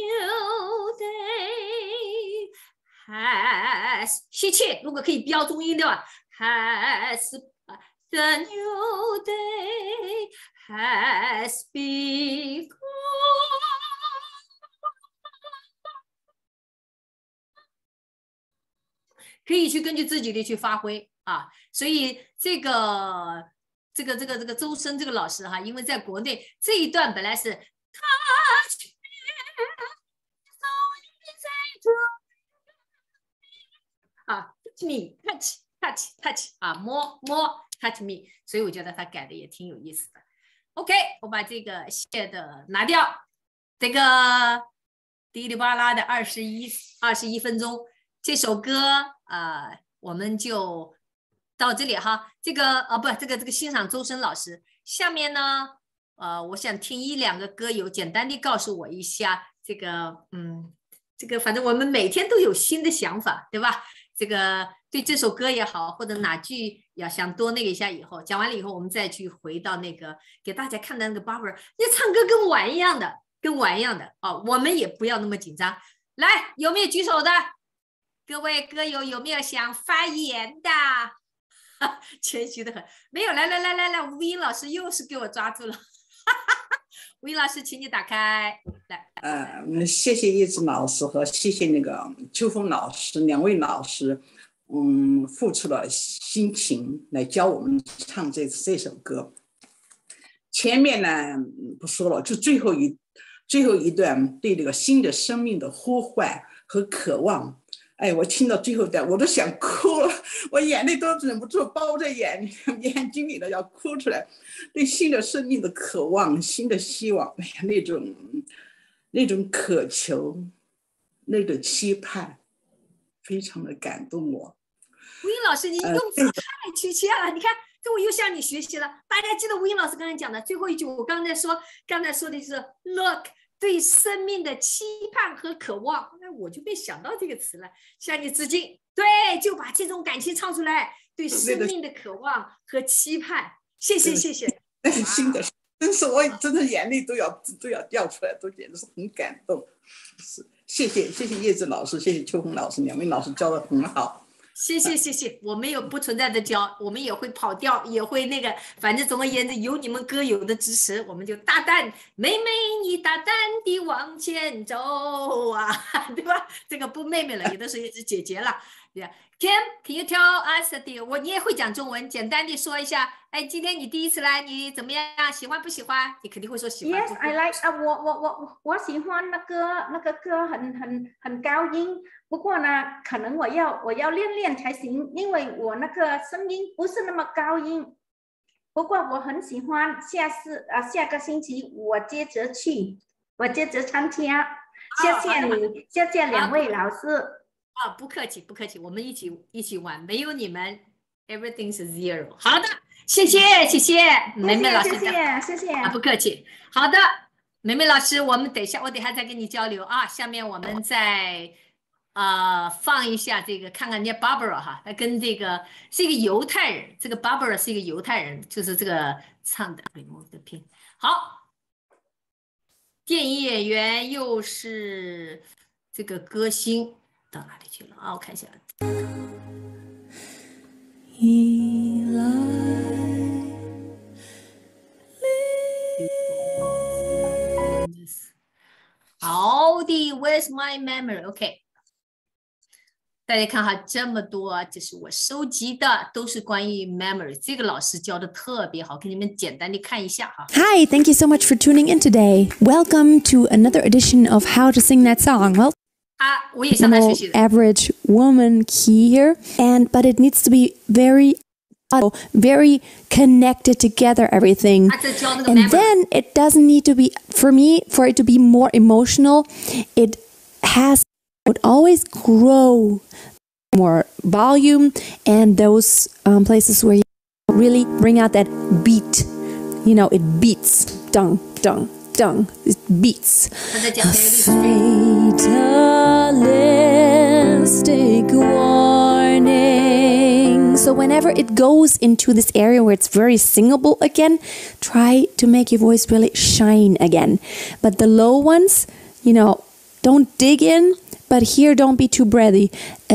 day has 吸气，如果可以标中音的话 has the new day has begun。可以去根据自己的去发挥啊，所以这个这个这个这个周深这个老师哈，因为在国内这一段本来是 touch 啊 ，touch me touch touch touch 啊，摸摸 touch me， 所以我觉得他改的也挺有意思的。OK， 我把这个谢的拿掉，这个滴里吧啦的二十一二十一分钟，这首歌呃我们就到这里哈。这个啊不，这个这个欣赏周深老师，下面呢呃我想听一两个歌友简单的告诉我一下这个嗯这个反正我们每天都有新的想法，对吧？这个对这首歌也好，或者哪句要想多那个一下，以后讲完了以后，我们再去回到那个给大家看的那个 Barbara， 你唱歌跟玩一样的，跟玩一样的哦，我们也不要那么紧张。来，有没有举手的？各位歌友有没有想发言的？谦虚的很，没有。来来来来来，吴英老师又是给我抓住了。吴英老师，请你打开来。 呃，谢谢叶子老师和谢谢那个秋风老师两位老师，嗯，付出了心情来教我们唱这这首歌。前面呢不说了，就最后一最后一段对这个新的生命的呼唤和渴望。哎，我听到最后段我都想哭了，我眼泪都忍不住包在眼里眼睛里了，要哭出来。对新的生命的渴望，新的希望，哎呀，那种那种渴求，那种期盼，非常的感动我。 吴英老师，你用词太亲切了，呃、你看，这我又向你学习了。大家记得吴英老师刚才讲的最后一句，我刚才说，刚才说的是 look。对生命的期盼和渴望，那我就没想到这个词了，向你致敬。对，就把这种感情唱出来，对生命的渴望和期盼。谢谢，谢谢。 那是新的，真是我真的眼泪都要都要掉出来，都简直是很感动。是，谢谢谢谢叶子老师，谢谢秋红老师，两位老师教的很好。 谢谢谢谢，我们有不存在的教，我们也会跑调，也会那个，反正总而言之，有你们歌友的支持，我们就大胆，妹妹你大胆地往前走啊，对吧？这个不妹妹了，有的时候也是姐姐了。对 Kim, can you tell us the 我你也会讲中文，简单的说一下。哎，今天你第一次来，你怎么样？喜欢不喜欢？你肯定会说喜欢。 Yes, I like 啊，我我我我喜欢那个那个歌很很很高音，不过呢，可能我要我要练练才行，因为我那个声音不是那么高音。不过我很喜欢，下次啊下个星期我接着去，我接着参加。谢谢你，谢谢两位老师。 啊，不客气，不客气，我们一起一起玩，没有你们 ，everything 是 zero。好的，谢谢，谢谢，梅梅老师， 谢谢，谢谢， 啊，不客气。好的，梅梅老师，我们等一下，我等一下再跟你交流啊。下面我们再呃放一下这个，看看人家 Barbara 哈，他跟这个是一个犹太人，这个 Barbara 是一个犹太人，就是这个唱的，我的拼好，电影演员又是这个歌星。到哪里去了啊？我看一下。 依赖好的 ，Where's my memory？ OK， 大家看哈，这么多，这是我收集的，都是关于 memory。这个老师教的特别好，给你们简单的看一下哈。 Hi, thank you so much for tuning in today. Welcome to another edition of How to Sing That Song. Well, 啊，我也向他学习的。 average woman key here, and but it needs to be very, uh, very connected together. Everything, 他这教那个 and memory。 then it doesn't need to be for me for it to be more emotional. It has would always grow more volume and those um, places where you really bring out that beat. You know, it beats, dung, dung. It beats. Fatalistic warning. So whenever it goes into this area where it's very singable again, try to make your voice really shine again. But the low ones, you know, don't dig in, but here don't be too breathy.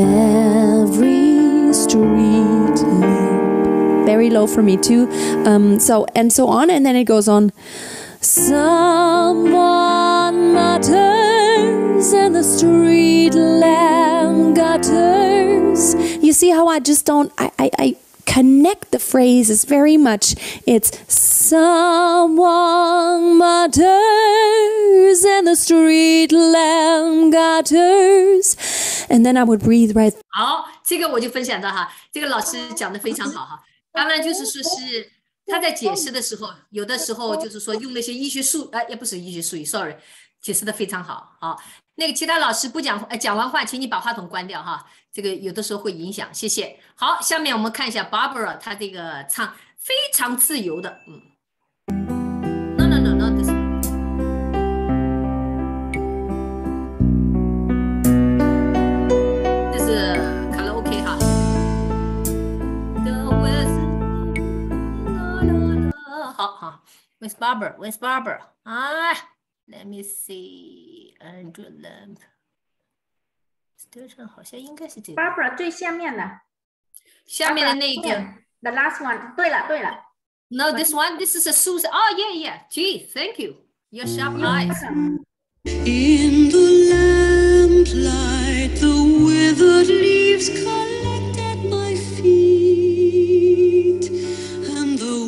Every street lamp. Very low for me too. Um, so and so on, and then it goes on. Someone mutters and the street lamp gutters. You see how I just don't, I, I, I connect the phrases very much. It's someone mutters and the street lamp gutters. And then I would breathe right. 好，这个我就分享到哈，这个老师讲的非常好哈。当然就是说是他在解释的时候，有的时候就是说用那些医学术，呃，也不是医学术语 ，sorry， 解释的非常好。好，那个其他老师不讲，呃，讲完话，请你把话筒关掉哈，这个有的时候会影响，谢谢。好，下面我们看一下 Barbara， 她这个唱非常自由的，嗯。No no no no this one。这是卡拉 OK 哈。好好 ，Where's Barbara? Where's Barbara? 啊 ，Let me see. Andrew Lamb. Station 好像应该是这个。 Barbara 最下面的。 下面的那个。 The last one. 对了对了。 No, this one. This is a Susan. Oh yeah, yeah. Gee, thank you. Your sharp eyes. In the lamplight, the withered leaves collect at my feet, and the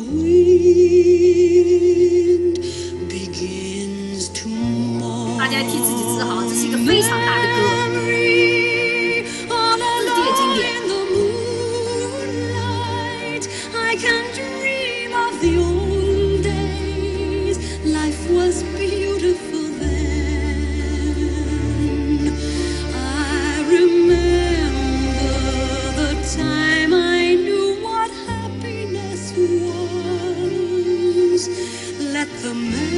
wind begins to mourn. 大家替自己自豪，这是一个非常大的歌，世界经典。 I can dream of the old days. Life was beautiful then. I remember the time I knew what happiness was. Let the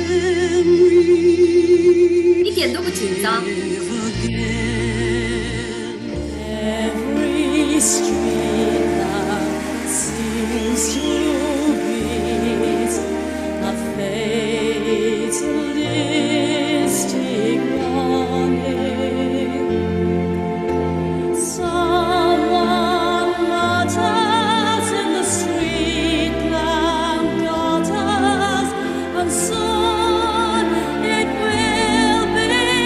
memory 一点都不紧张。 live again. Every street lamp seems to beat a fatalistic warning. Someone mutters in the street lamp gutters, and soon it will be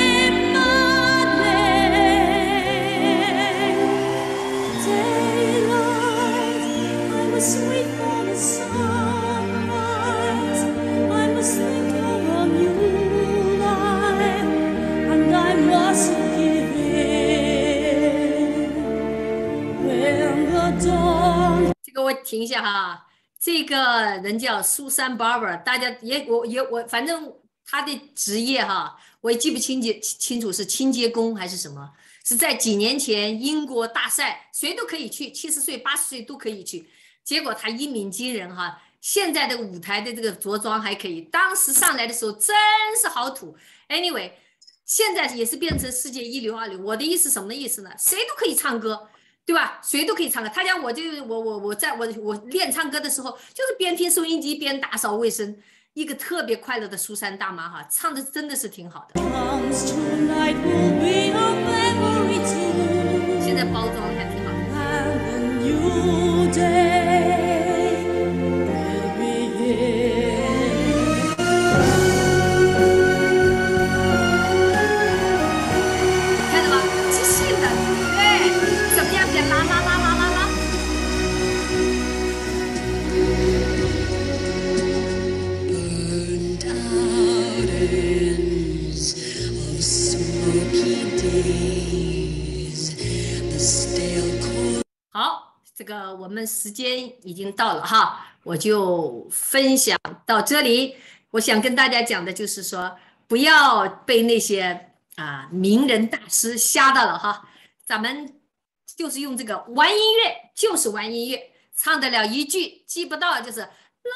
maddening. Daylight, I must wait for the sunrise. I must think of a new life, and I must give in when the dawn. 这个我停一下哈，这个人叫苏珊 Barbara， 大家也我也我反正他的职业哈，我也记不清洁清楚是清洁工还是什么，是在几年前英国大赛，谁都可以去，七十岁八十岁都可以去，结果他一鸣惊人哈，现在的舞台的这个着装还可以，当时上来的时候真是好土 ，anyway， 现在也是变成世界一流二流，我的意思什么意思呢？谁都可以唱歌。对吧？谁都可以唱歌。他讲我就我我我在我我练唱歌的时候，就是边听收音机边打扫卫生，一个特别快乐的苏珊大妈哈，唱的真的是挺好的。 Comes tonight will be a memory too. 现在包装还挺好的。 And a new day will begin. 看到吗？即兴的，对，怎么样？别拉拉拉拉拉拉。 Burned out ends of smoky days, the stale cold. 好，这个我们时间已经到了哈，我就分享到这里。我想跟大家讲的就是说，不要被那些啊名人大师吓到了哈。咱们就是用这个玩音乐，就是玩音乐，唱得了一句，记不到就是啦啦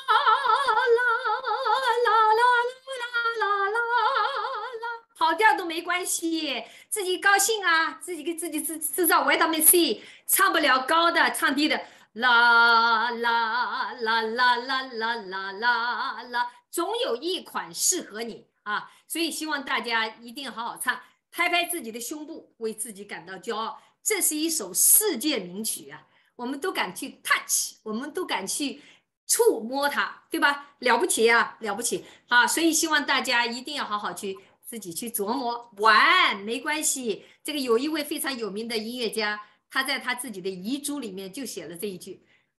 啦啦啦啦啦啦，跑调都没关系，自己高兴啊，自己给自己制制造维他命 C， 唱不了高的，唱低的，啦啦啦啦啦啦啦啦啦，总有一款适合你啊！所以希望大家一定要好好唱，拍拍自己的胸部，为自己感到骄傲。这是一首世界名曲啊，我们都敢去 touch， 我们都敢去触摸它，对吧？了不起啊，了不起啊！所以希望大家一定要好好去自己去琢磨，玩没关系。这个有一位非常有名的音乐家，他在他自己的遗嘱里面就写了这一句：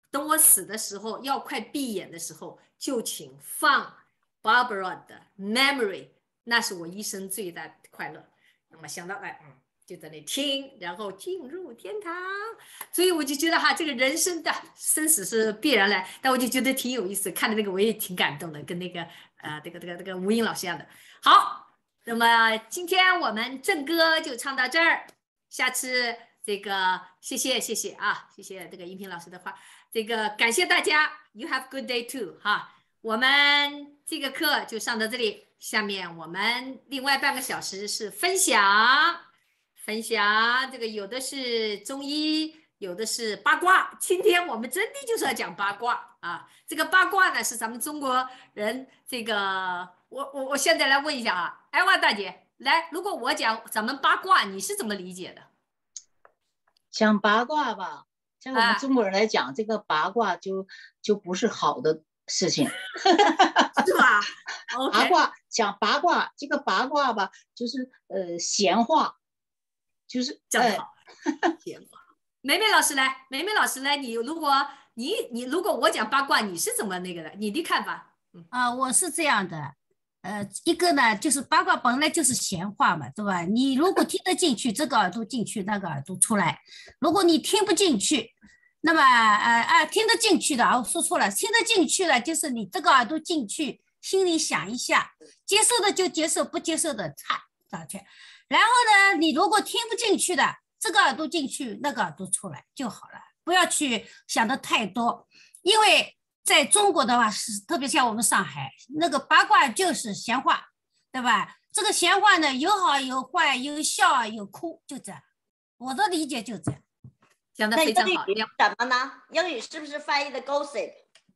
等我死的时候，要快闭眼的时候，就请放 Barbara 的 Memory， 那是我一生最大的快乐。那么想到哎，嗯，就在那听，然后进入天堂。所以我就觉得哈，这个人生的生死是必然来，但我就觉得挺有意思，看的那个我也挺感动的，跟那个呃这个这个这个吴英老师一样的。好，那么今天我们正歌就唱到这儿，下次这个谢谢谢谢啊，谢谢这个音频老师的话。这个感谢大家 ，You have good day too 哈。我们这个课就上到这里，下面我们另外半个小时是分享，分享这个有的是中医，有的是八卦。今天我们真的就是要讲八卦啊！这个八卦呢是咱们中国人这个，我我我现在来问一下啊，艾娃大姐，来，如果我讲咱们八卦，你是怎么理解的？ 讲八卦吧。像我们中国人来讲，啊、这个八卦就就不是好的事情， 是吧？ okay. 八卦讲八卦，这个八卦吧，就是呃闲话，就是正好。闲话。梅梅老师来，梅梅老师来，你如果你你如果我讲八卦，你是怎么那个的？你的看法？ 嗯啊，我是这样的，呃，一个呢就是八卦本来就是闲话嘛，对吧？你如果听得进去，这个耳朵进去，那个耳朵出来；如果你听不进去，那么呃啊听得进去的啊，我说错了，听得进去了，就是你这个耳朵进去，心里想一下，接受的就接受，不接受的擦上去。然后呢，你如果听不进去的，这个耳朵进去，那个耳朵出来就好了，不要去想的太多，因为在中国的话是特别像我们上海那个八卦就是闲话，对吧？这个闲话呢有好有坏，有笑有哭，就这样。我的理解就这样。 讲得非常好。 那英语什么呢？英语是不是翻译的 gossip？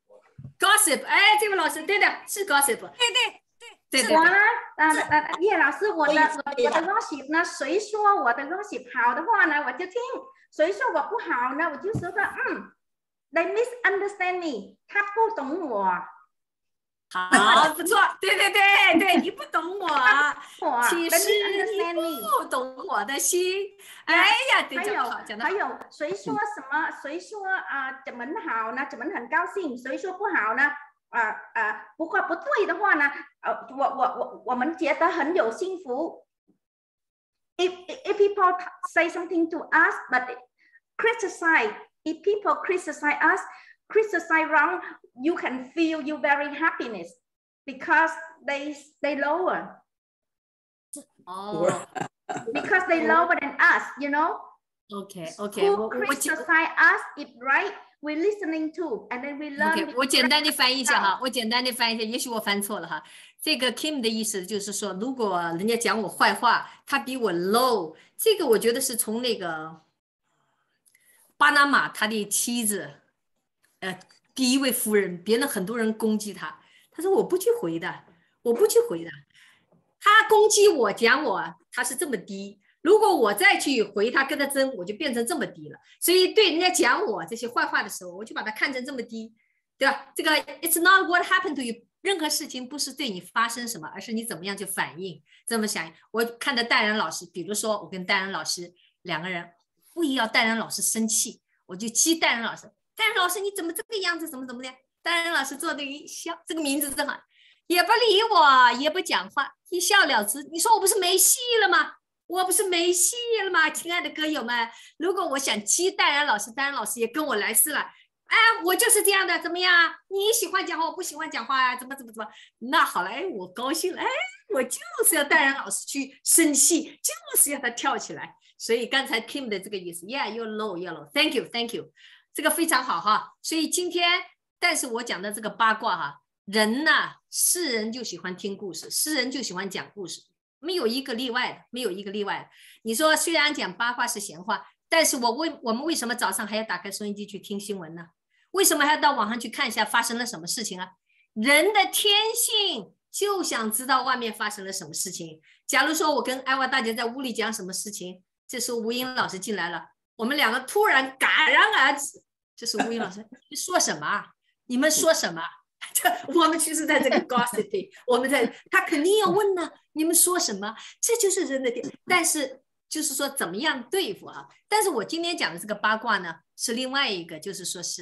gossip， 哎，这位老师对的，是 gossip。 对对对对。 我呢，呃呃，叶老师，我的我我的 gossip 呢，谁说我的 gossip 好的话呢，我就听；谁说我不好呢，我就说的嗯。They misunderstand me， 他不懂我。 好，不错，对对对对，你不懂我，其实你不懂我的心。哎呀，对，讲得好，讲得好。 还有谁说什么？谁说啊怎么好呢？怎么很高兴？谁说不好呢？啊啊，不过不对的话呢，呃，我我我我们觉得很有幸福。If if people say something to us, but criticize. If people criticize us, criticize wrong, you can feel you very happiness because they they lower. Oh. Because they lower than us, you know. Okay, okay. Who criticize us if right, we're listening to, and then we learn. Okay, 我简单的翻译一下哈，我简单的翻译一下，也许我翻错了哈。这个 Kim 的意思就是说，如果人家讲我坏话，他比我 low， 这个我觉得是从那个。巴拿马他的妻子，呃，第一位夫人，别人很多人攻击他，他说我不去回的，我不去回的。他攻击我，讲我，他是这么低。如果我再去回他，跟他争，我就变成这么低了。所以对人家讲我这些坏话的时候，我就把他看成这么低，对吧？这个 it's not what happened to you， 任何事情不是对你发生什么，而是你怎么样去反应，这么想。我看到戴然老师，比如说我跟戴然老师两个人。故意要戴然老师生气，我就激戴然老师。戴然老师，你怎么这个样子？怎么怎么的？戴然老师做的一笑，这个名字正好，也不理我，也不讲话，一笑了之。你说我不是没戏了吗？我不是没戏了吗？亲爱的歌友们，如果我想激戴然老师，戴然老师也跟我来事了。哎，我就是这样的，怎么样？你喜欢讲话，我不喜欢讲话啊？怎么怎么怎么？那好了，哎，我高兴了，哎，我就是要戴然老师去生气，就是要他跳起来。所以刚才 Kim 的这个意思 ，Yeah, you're low, you're low. Thank you, thank you. 这个非常好哈。所以今天，但是我讲的这个八卦哈，人呐，世人就喜欢听故事，世人就喜欢讲故事，没有一个例外的，没有一个例外的。你说虽然讲八卦是闲话，但是我为我们为什么早上还要打开收音机去听新闻呢？为什么还要到网上去看一下发生了什么事情啊？人的天性就想知道外面发生了什么事情。假如说我跟艾娃大姐在屋里讲什么事情。这时候吴英老师进来了，我们两个突然戛然而止。这是吴英老师，你说什么啊？你们说什么？这我们其实在这个 gossiping， 我们在他肯定要问呢，你们说什么？这就是人的点。但是就是说怎么样对付啊？但是我今天讲的这个八卦呢，是另外一个，就是说是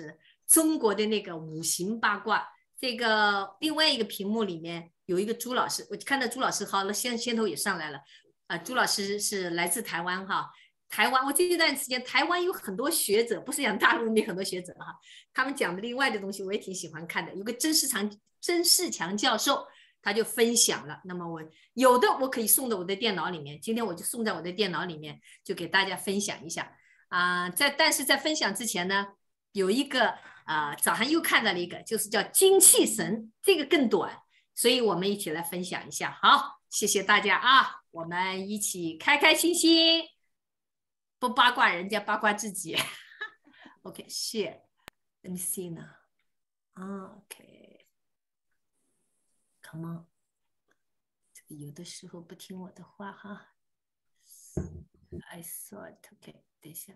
中国的那个五行八卦。这个另外一个屏幕里面有一个朱老师，我看到朱老师好了，先先头也上来了啊、呃。朱老师是来自台湾哈，台湾我这段时间台湾有很多学者，不是讲大陆那很多学者哈，他们讲的另外的东西我也挺喜欢看的。有个曾仕强曾仕强教授，他就分享了，那么我有的我可以送到我的电脑里面，今天我就送在我的电脑里面，就给大家分享一下啊、呃。在但是在分享之前呢，有一个啊、呃，早上又看到了一个，就是叫精气神，这个更短，所以我们一起来分享一下。好，谢谢大家啊，我们一起开开心心，不八卦人家，八卦自己。OK， share， let me see 呢。啊 ，OK，come on， 这个有的时候不听我的话哈。I saw it，OK， 等一下。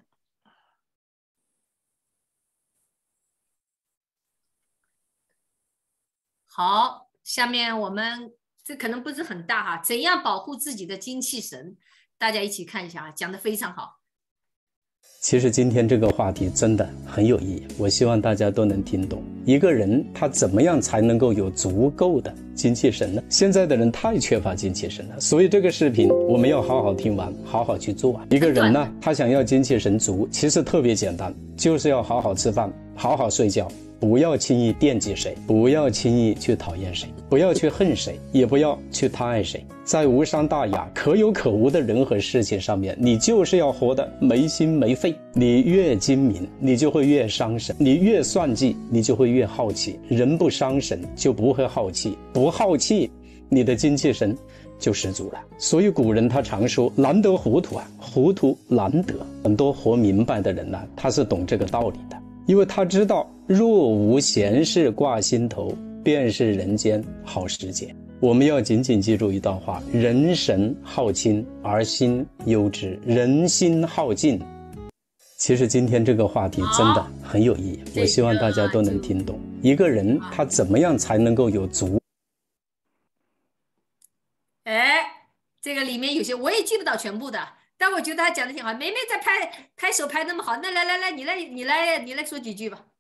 好，下面我们这可能不是很大哈，怎样保护自己的精气神？大家一起看一下啊，讲得非常好。 其实今天这个话题真的很有意义，我希望大家都能听懂。一个人他怎么样才能够有足够的精气神呢？现在的人太缺乏精气神了，所以这个视频我们要好好听完，好好去做。一个人呢，他想要精气神足，其实特别简单，就是要好好吃饭，好好睡觉。不要轻易惦记谁，不要轻易去讨厌谁，不要去恨谁，也不要去贪爱谁。在无伤大雅、可有可无的人和事情上面，你就是要活得没心没肺。你越精明，你就会越伤神；你越算计，你就会越好奇。人不伤神，就不会好气；不好气，你的精气神就十足了。所以古人他常说难得糊涂啊，糊涂难得。很多活明白的人呢、啊，他是懂这个道理的，因为他知道若无闲事挂心头，便是人间好时节。我们要紧紧记住一段话：人神好亲而心忧之，人心好静。其实今天这个话题真的很有意义，我希望大家都能听懂。一个人他怎么样才能够有足？ 哎，这个里面有些我也记不到全部的，但我觉得他讲的挺好。梅梅在拍拍手拍那么好，那来来来，你来你来你来说几句吧。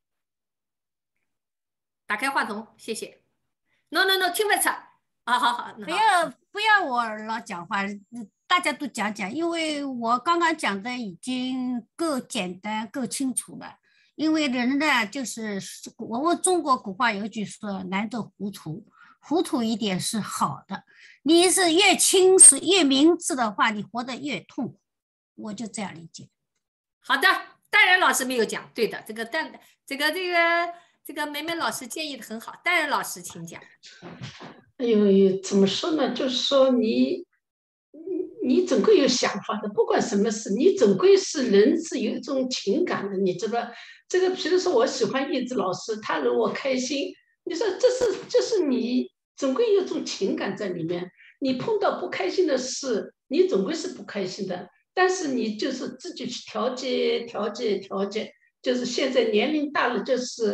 打开话筒，谢谢。No no no， 听不出。好好好， 不要不要我老讲话，大家都讲讲，因为我刚刚讲的已经够简单、够清楚了。因为人呢，就是我们中国古话有一句说“难得糊涂”，糊涂一点是好的。你是越清楚、越明智的话，你活得越痛苦。我就这样理解。 好的，戴然老师没有讲，对的，这个但这个这个。这个梅梅老师建议的很好，戴然老师请讲。 哎呦，怎么说呢？就是说你，你你总归有想法的，不管什么事，你总归是人是有一种情感的，你知道？这个，比如说我喜欢叶子老师，他惹我开心，你说这是这是你总归有一种情感在里面。你碰到不开心的事，你总归是不开心的，但是你就是自己去调节、调节、调节。就是现在年龄大了，就是。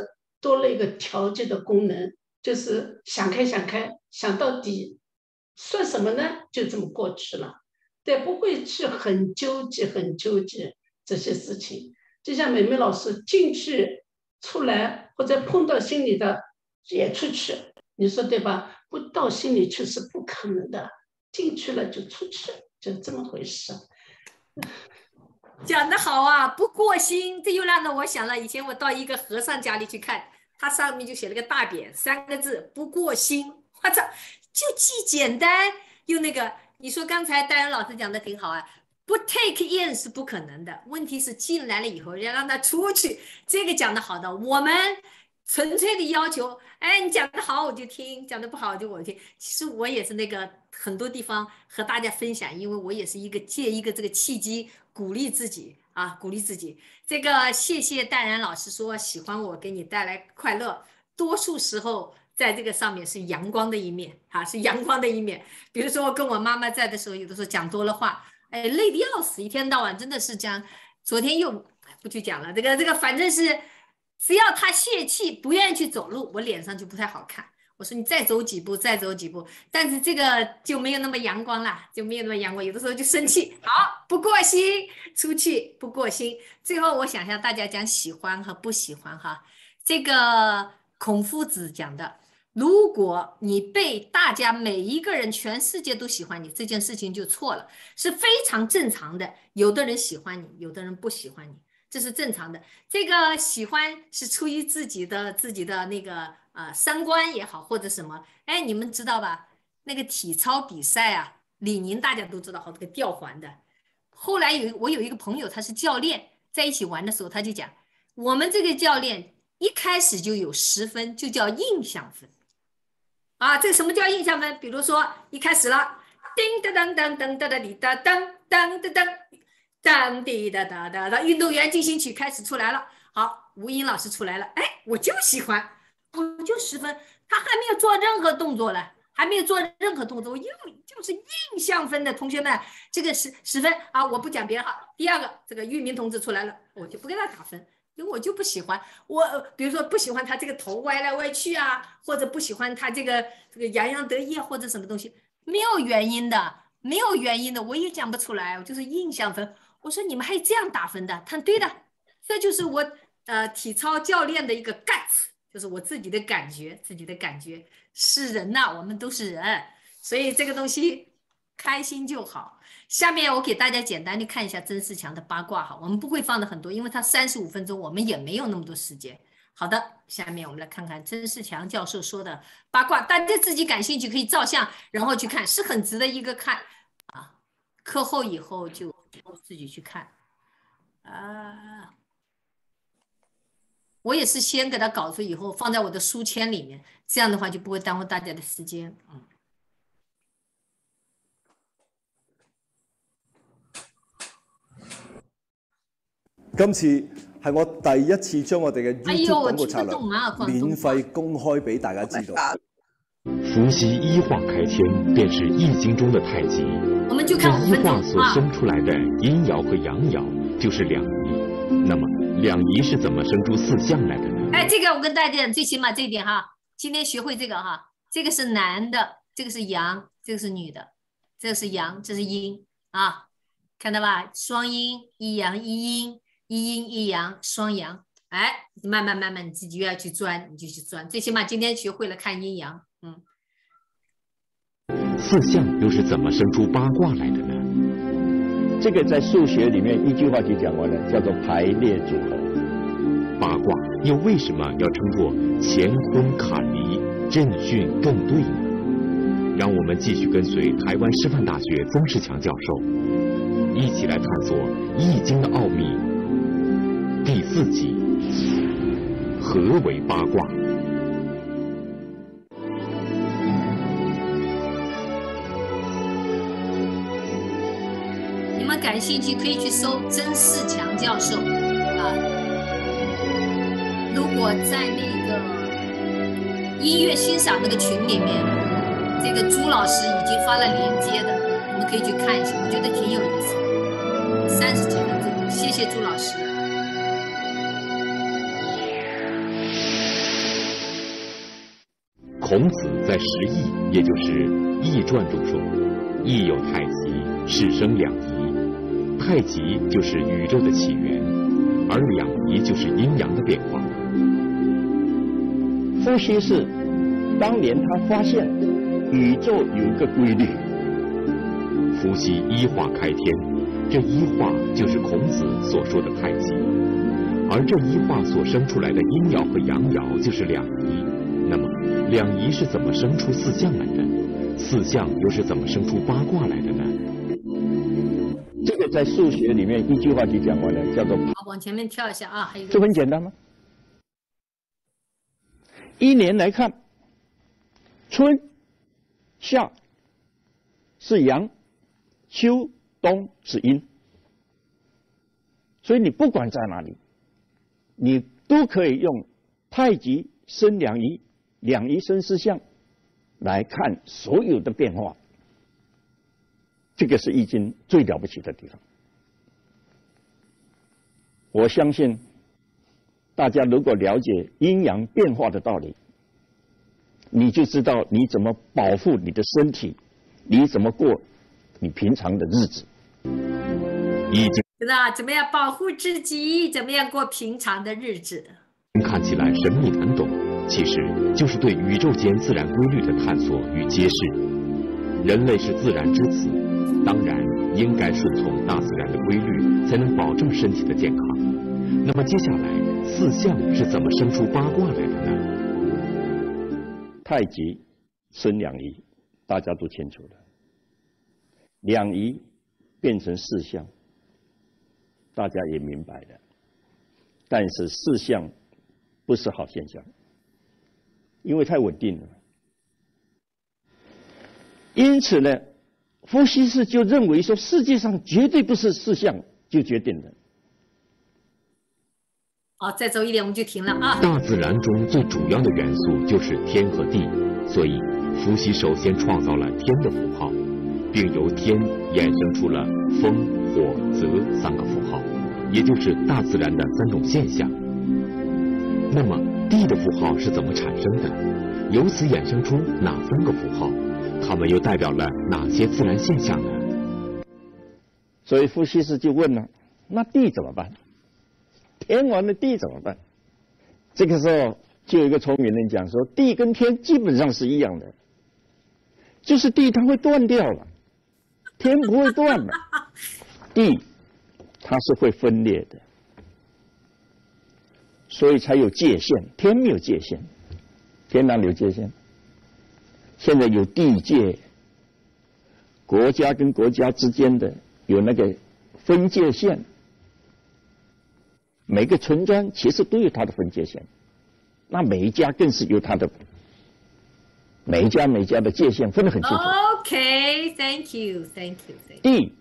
多了一个调节的功能，就是想开想开，想到底算什么呢？就这么过去了，对，不会去很纠结很纠结这些事情。就像美美老师进去出来，或者碰到心里的也出去，你说对吧？不到心里去是不可能的，进去了就出去，就这么回事。 讲得好啊，不过心，这又让我想了以前我到一个和尚家里去看，他上面就写了个大匾，三个字不过心。我操，就既简单又那个。你说刚才戴然老师讲的挺好啊，不 take in 是不可能的，问题是进来了以后要让他出去，这个讲得好的。我们纯粹的要求，哎，你讲得好我就听，讲得不好就我听。其实我也是那个很多地方和大家分享，因为我也是一个借一个这个契机鼓励自己啊，鼓励自己。这个谢谢戴然老师说喜欢我给你带来快乐，多数时候在这个上面是阳光的一面啊，是阳光的一面。比如说跟我妈妈在的时候，有的时候讲多了话，哎，累得要死，一天到晚真的是这样。昨天又不去讲了，这个这个反正是。只要他泄气，不愿意去走路，我脸上就不太好看。 我说你再走几步，再走几步，但是这个就没有那么阳光了，就没有那么阳光，有的时候就生气，好，不过心，出去不过心。最后我想向大家讲喜欢和不喜欢哈，这个孔夫子讲的，如果你被大家每一个人全世界都喜欢你，这件事情就错了，是非常正常的。有的人喜欢你，有的人不喜欢你，这是正常的。这个喜欢是出于自己的自己的那个呃三观也好，或者什么。哎，你们知道吧？那个体操比赛啊，李宁大家都知道，好这个吊环的。后来有我有一个朋友，他是教练，在一起玩的时候，他就讲，我们这个教练一开始就有十分，就叫印象分。啊，这什么叫印象分？比如说一开始了，叮当当当当当滴当当当当当当滴哒哒哒哒，运动员进行曲开始出来了。好，吴英老师出来了，哎，我就喜欢，我就十分。他还没有做任何动作了，还没有做任何动作，我又就是印象分的同学们，这个是十分啊！我不讲别的哈。第二个，这个玉明同志出来了，我就不给他打分。因为我就不喜欢我，比如说不喜欢他这个头歪来歪去啊，或者不喜欢他这个这个洋洋得意或者什么东西，没有原因的，没有原因的，我也讲不出来，我就是印象分。我说你们还这样打分的，他对的，这就是我呃体操教练的一个 guts， 就是我自己的感觉，自己的感觉是人呐、啊，我们都是人，所以这个东西开心就好。下面我给大家简单的看一下曾仕强的八卦哈，我们不会放的很多，因为他三十五分钟，我们也没有那么多时间。好的，下面我们来看看曾仕强教授说的八卦，大家自己感兴趣可以照相，然后去看，是很值得一个看啊。课后以后就自己去看啊。我也是先给他搞出以后放在我的书签里面，这样的话就不会耽误大家的时间。嗯。 今次係我第一次將我哋嘅 YouTube 廣告策略免費公開俾大家知道。 伏羲一化開天，便是易經中的太極。這一化所生出來的陰爻和陽爻就是兩儀。那麼兩儀是怎麼生出四象來的呢？ 哎，這個我跟大家講，最起碼這一點哈，今天學會這個哈，這個是男的，這個是陽，這個是女的，這個是陽，這是陰啊，看到吧？雙陰，一陽一陰。一陰一陽雙陽，哎，慢慢慢慢你自己又要去鑽，你就去鑽，最起碼今天學會了看陰陽。嗯。 四象又是怎麼生出八卦來的呢？ 這個在數學裡面一句話就講完了，叫做排列組合。 八卦又為什麼要稱作乾坤坎離震巽艮兌呢？讓我們繼續跟隨台灣師範大學曾仕強教授，一起來探索易經的奧秘。第四集，何為八卦？ 你們感興趣可以去搜曾仕強教授啊。如果在那個音樂欣賞那個群裡面，這個朱老師已經發了鏈接的，你們可以去看一下，我覺得挺有意思的。三十幾分鐘，謝謝朱老師。 孔子在《十翼》，也就是《易傳》中說：“易有太極，是生兩儀。太極就是宇宙的起源，而兩儀就是陰陽的變化。” 伏羲是當年他發現宇宙有一個規律。 伏羲一化開天，這一化就是孔子所說的太極，而這一化所生出來的陰爻和陽爻就是兩儀。那麼兩儀是怎麼生出四象來的？四象又是怎麼生出八卦來的呢？ 這個在數學裡面一句話就講完了，叫做。 好，往前面跳一下啊，還有一個。 這很簡單嗎？一年來看，春、夏是陽，秋、冬是陰。所以你不管在哪裡，你都可以用太極生兩儀。兩儀生四象來看所有的變化，這個是易經最了不起的地方。我相信大家如果了解陰陽變化的道理， 你就知道你怎么保护你的身体，你怎么过你平常的日子。已经知道怎么样保护自己，怎么样过平常的日子。 看起来神秘难懂，其实就是对宇宙间自然规律的探索与揭示。人类是自然之子，当然应该顺从大自然的规律，才能保证身体的健康。那么接下来四象是怎么生出八卦来的呢？ 太极生两仪，大家都清楚了。两仪变成四象，大家也明白了。但是四象不是好现象，因为太稳定了。因此呢，伏羲氏就认为说，世界上绝对不是四象就决定了。 好，再走一点我们就停了啊。 大自然中最主要的元素就是天和地，所以伏羲首先创造了天的符号，并由天衍生出了风、火、泽三个符号，也就是大自然的三种现象。那么地的符号是怎么产生的？由此衍生出哪三个符号？它们又代表了哪些自然现象呢？ 所以伏羲氏就问了：那地怎么办？天完了地怎么办？这个时候就有一个聪明人讲说，地跟天基本上是一样的，就是地它会断掉了，天不会断了。地它是会分裂的，所以才有界限。天没有界限，天哪里有界限？现在有地界，国家跟国家之间的有那个分界线。每个村庄其实都有它的分界线，那每一家更是有它的，每一家每一家的界限分得很清楚。 OK，Thank you，Thank you，Thank you。 地，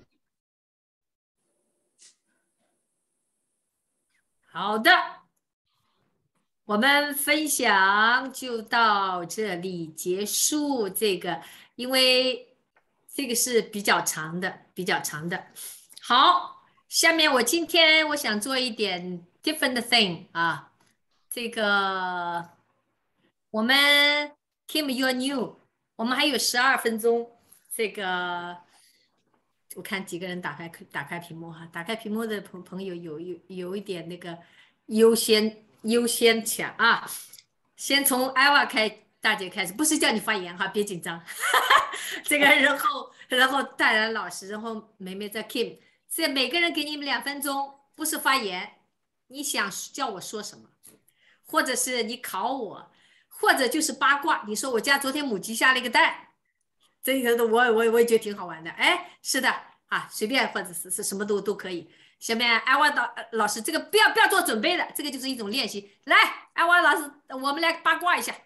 好的，我们分享就到这里结束。这个，因为这个是比较长的，比较长的。好。下面我今天我想做一点 different thing 啊，这个我们 Kim you're new， 我们还有十二分钟，这个我看几个人打开打开屏幕哈，打开屏幕的朋朋友有有有一点那个优先优先抢啊，先从艾娃开大姐开始，不是叫你发言哈，别紧张，这个然后然后戴然老师，然后梅梅在 Kim。这每个人给你们两分钟，不是发言，你想叫我说什么，或者是你考我，或者就是八卦。你说我家昨天母鸡下了一个蛋，这个我我我也觉得挺好玩的。哎，是的啊，随便或者是是什么都都可以。下面艾娃老老师，这个不要不要做准备的，这个就是一种练习。来，艾娃老师，我们来八卦一下。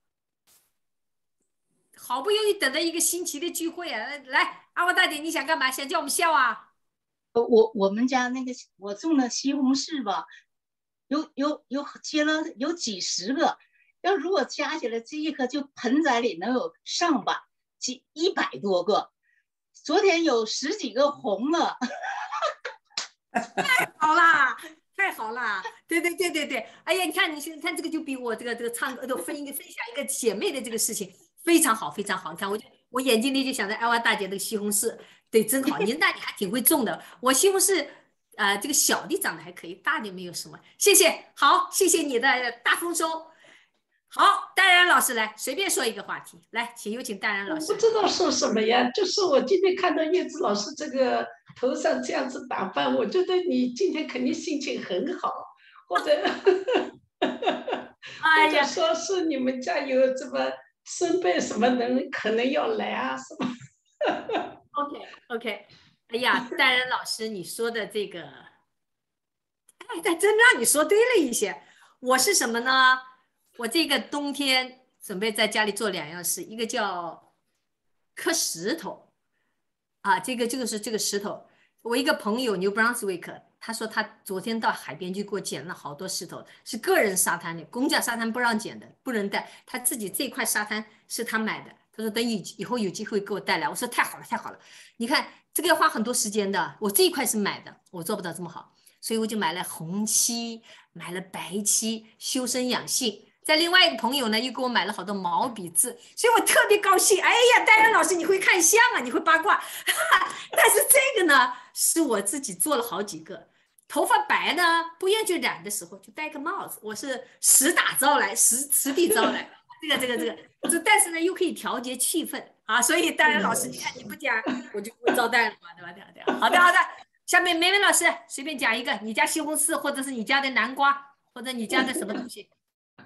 好不容易等到一个星期的聚会啊，来，艾娃大姐，你想干嘛？想叫我们笑啊？ 我我们家那个我种的西红柿吧，有有有结了有几十个，要如果加起来这一颗就盆栽里能有上百几一百多个，昨天有十几个红了， 太好啦，太好啦！对对对对对，哎呀，你看你现在看这个就比我这个这个唱歌都分一个分享一个姐妹的这个事情非常好非常好，你看我就我眼睛里就想着艾娃大姐的西红柿。对，真好，您那你还挺会种的。我西红柿，呃，这个小的长得还可以，大的没有什么。谢谢，好，谢谢你的大丰收。好，戴然老师来，随便说一个话题，来，请有请戴然老师。 我不知道说什么呀，就是我今天看到叶子老师这个头上这样子打扮，我觉得你今天肯定心情很好，或者， 哎呀， 或者说是你们家有这么孙辈什么人可能要来啊什么。 OK OK， 哎呀，戴然老师，你说的这个，哎，但真让你说对了一些。我是什么呢？我这个冬天准备在家里做两样事，一个叫磕石头，啊，这个就是这个石头。我一个朋友 New Brunswick， 他说他昨天到海边去给我捡了好多石头，是个人沙滩的，公家沙滩不让捡的，不能带。他自己这块沙滩是他买的。他说等以以后有机会给我带来，我说太好了太好了，你看这个要花很多时间的，我这一块是买的，我做不到这么好，所以我就买了红漆，买了白漆，修身养性， 在另外一个朋友呢又给我买了好多毛笔字，所以我特别高兴。哎呀，戴安老师你会看相啊，你会八卦。但是这个呢是我自己做了好几个。头发白呢不愿意染的时候就戴个帽子，我是实打招来，实实地招来。这个这个这个这，但是呢又可以调节气氛啊，所以戴安老师你看你不讲我就不会招待了嘛，对吧？对吧？对吧？好的好的，下面梅梅老师随便讲一个，你家西红柿或者是你家的南瓜或者你家的什么东西。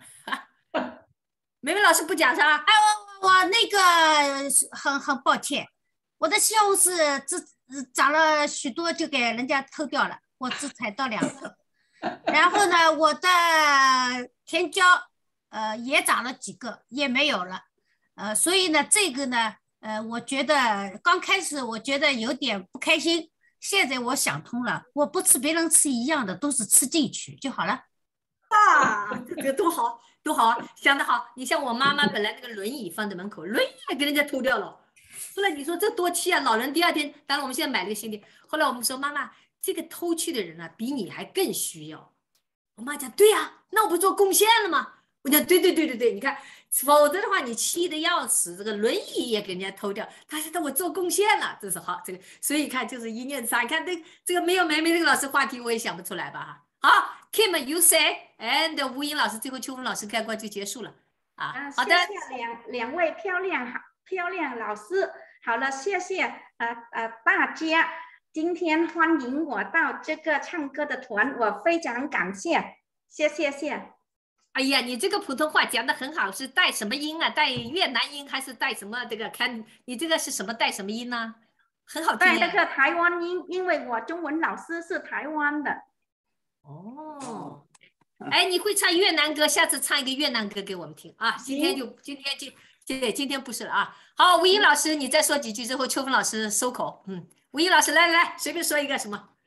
梅梅老师不讲是吧？ 哎，我我那个很很抱歉，我的西红柿只长了许多就给人家偷掉了，我只采到两个。然后呢，我的甜椒呃也长了几个，也没有了。呃，所以呢，这个呢，呃，我觉得刚开始我觉得有点不开心，现在我想通了，我不吃别人吃一样的，都是吃进去就好了。 啊，这个多好。多好啊，想得好！你像我妈妈本来那个轮椅放在门口，轮椅也给人家偷掉了。后来你说这多气啊！老人第二天，当然我们现在买了个新的。后来我们说妈妈，这个偷去的人啊，比你还更需要。我妈讲对呀、啊，那我不做贡献了吗？我讲对对对对对，你看，否则的话你气得要死，这个轮椅也给人家偷掉。他说我做贡献了，这是好这个，所以看就是一念之差。你看这这个没有梅梅这个老师话题我也想不出来吧哈。好 ，Kim you say，and 吴英老师最后秋风老师开关就结束了啊。 啊， 好的， 谢谢两两位漂亮好漂亮老师。好了，谢谢呃呃大家，今天欢迎我到这个唱歌的团，我非常感谢，谢谢谢。 哎呀，你这个普通话讲得很好，是带什么音啊？带越南音还是带什么？这个看你这个是什么带什么音呢、啊？很好听。 带那个台湾音，因为我中文老师是台湾的。 哦，哎，你会唱越南歌，下次唱一个越南歌给我们听啊！今天就今天就对，今天不是了啊。好，吴英老师，你再说几句之后，秋风老师收口。嗯，吴英老师，来来来，随便说一个什么？